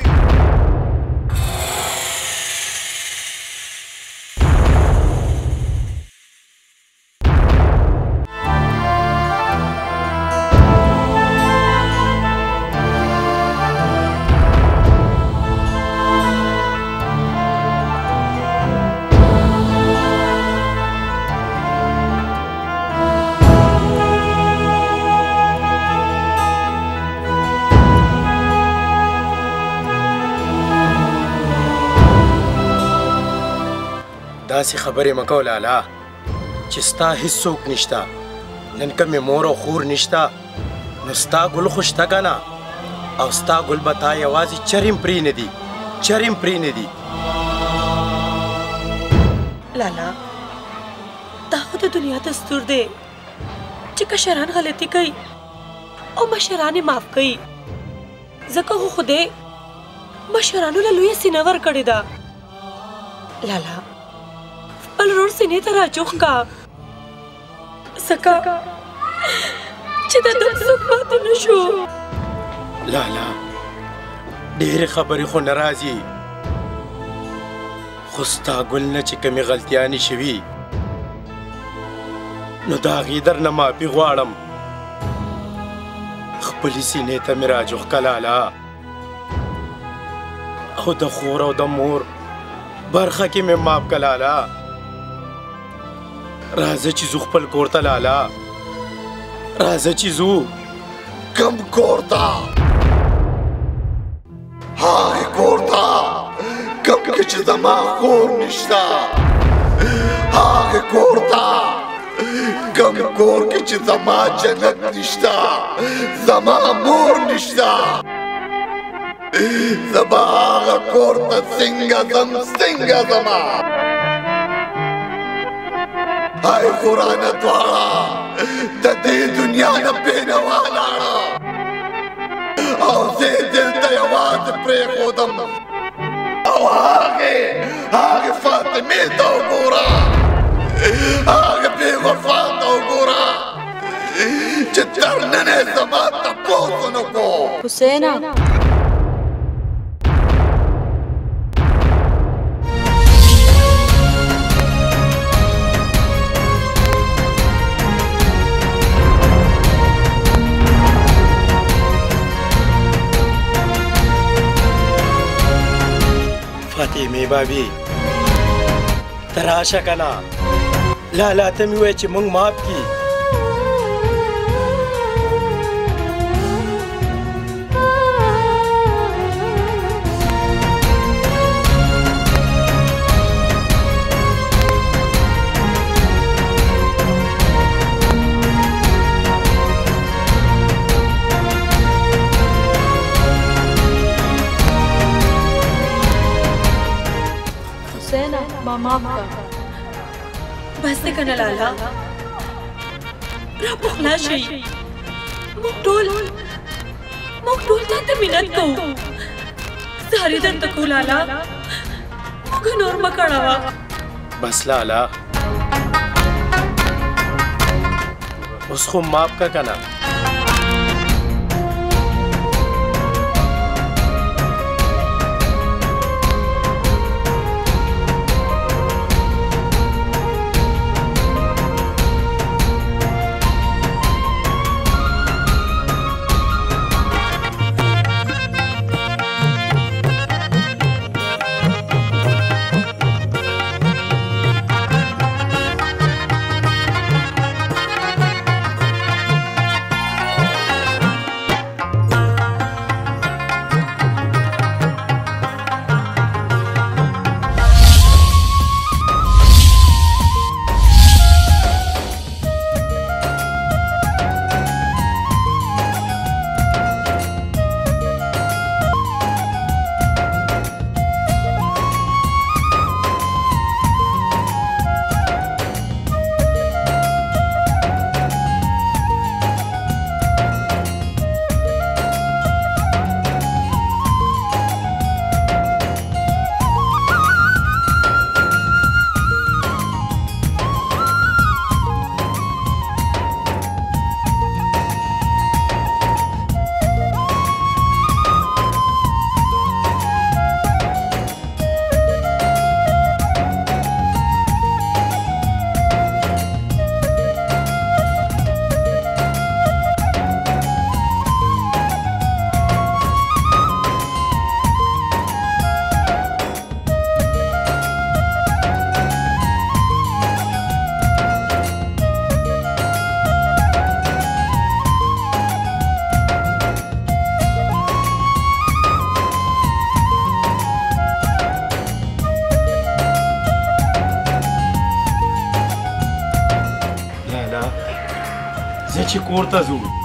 داسې خبرې مه کوه لالا چې ستا هېڅوک نشته نن که مې مور او خور نشته نو ستا ګل خو شته که نه او ستا ګل به تا یوازې چریم پرې نه دي چریم پرې نه دي لالا دا خو د دنیا دستور دی چې کشران غلطي کوي او مشران یې معاف کوي ځکه خو خدای مشرانو له لویه سینه ورکړې ده لالا خپل ورور سینې ته راچوخ کا ځکه چې د ده څوک پاتې نه شو لالا ډېرې خبرې خو نه راځي خو ستا ګل نه چې کومې غلطیانې شوي نو د هغې درنه معافي غواړم خپلې سینې ته مې راجوخ که لالا او د خور او د مور برخه کې مې معاف کړه لالا. راځه چې زه خپل کور ته لالا، راځه چې زو. کم کور ته؟ هغې کور ته کم کې چې زما خور نشته، هغې کور ته کم کور کې چې زما جنت نشته، زما مور نشته. زه به هغه کور ته څنګه ځم څنګه ځمه؟ ای قرآنه دواړه د دې دنیا نه بېنوا لاړه او زه یې دلته یوازې پرېښودم. او هغې هغې فاطمې ته وګوره، هغې بې وفا ته وګوره چې تر نن یې زما تپوس ونه کړو. حسینه فاطمه بابي ته راشه که نه، لالا ته مې ووایه چې موږ معاف کړي. माफ कर बस दे कना लाला را پخلا شي موږ ټول موږ ټول ته مینت کوو ساری درته کو لالا موږ نور مکړه بس لالا اوس خو معاف کا کنه چې کور ته ځو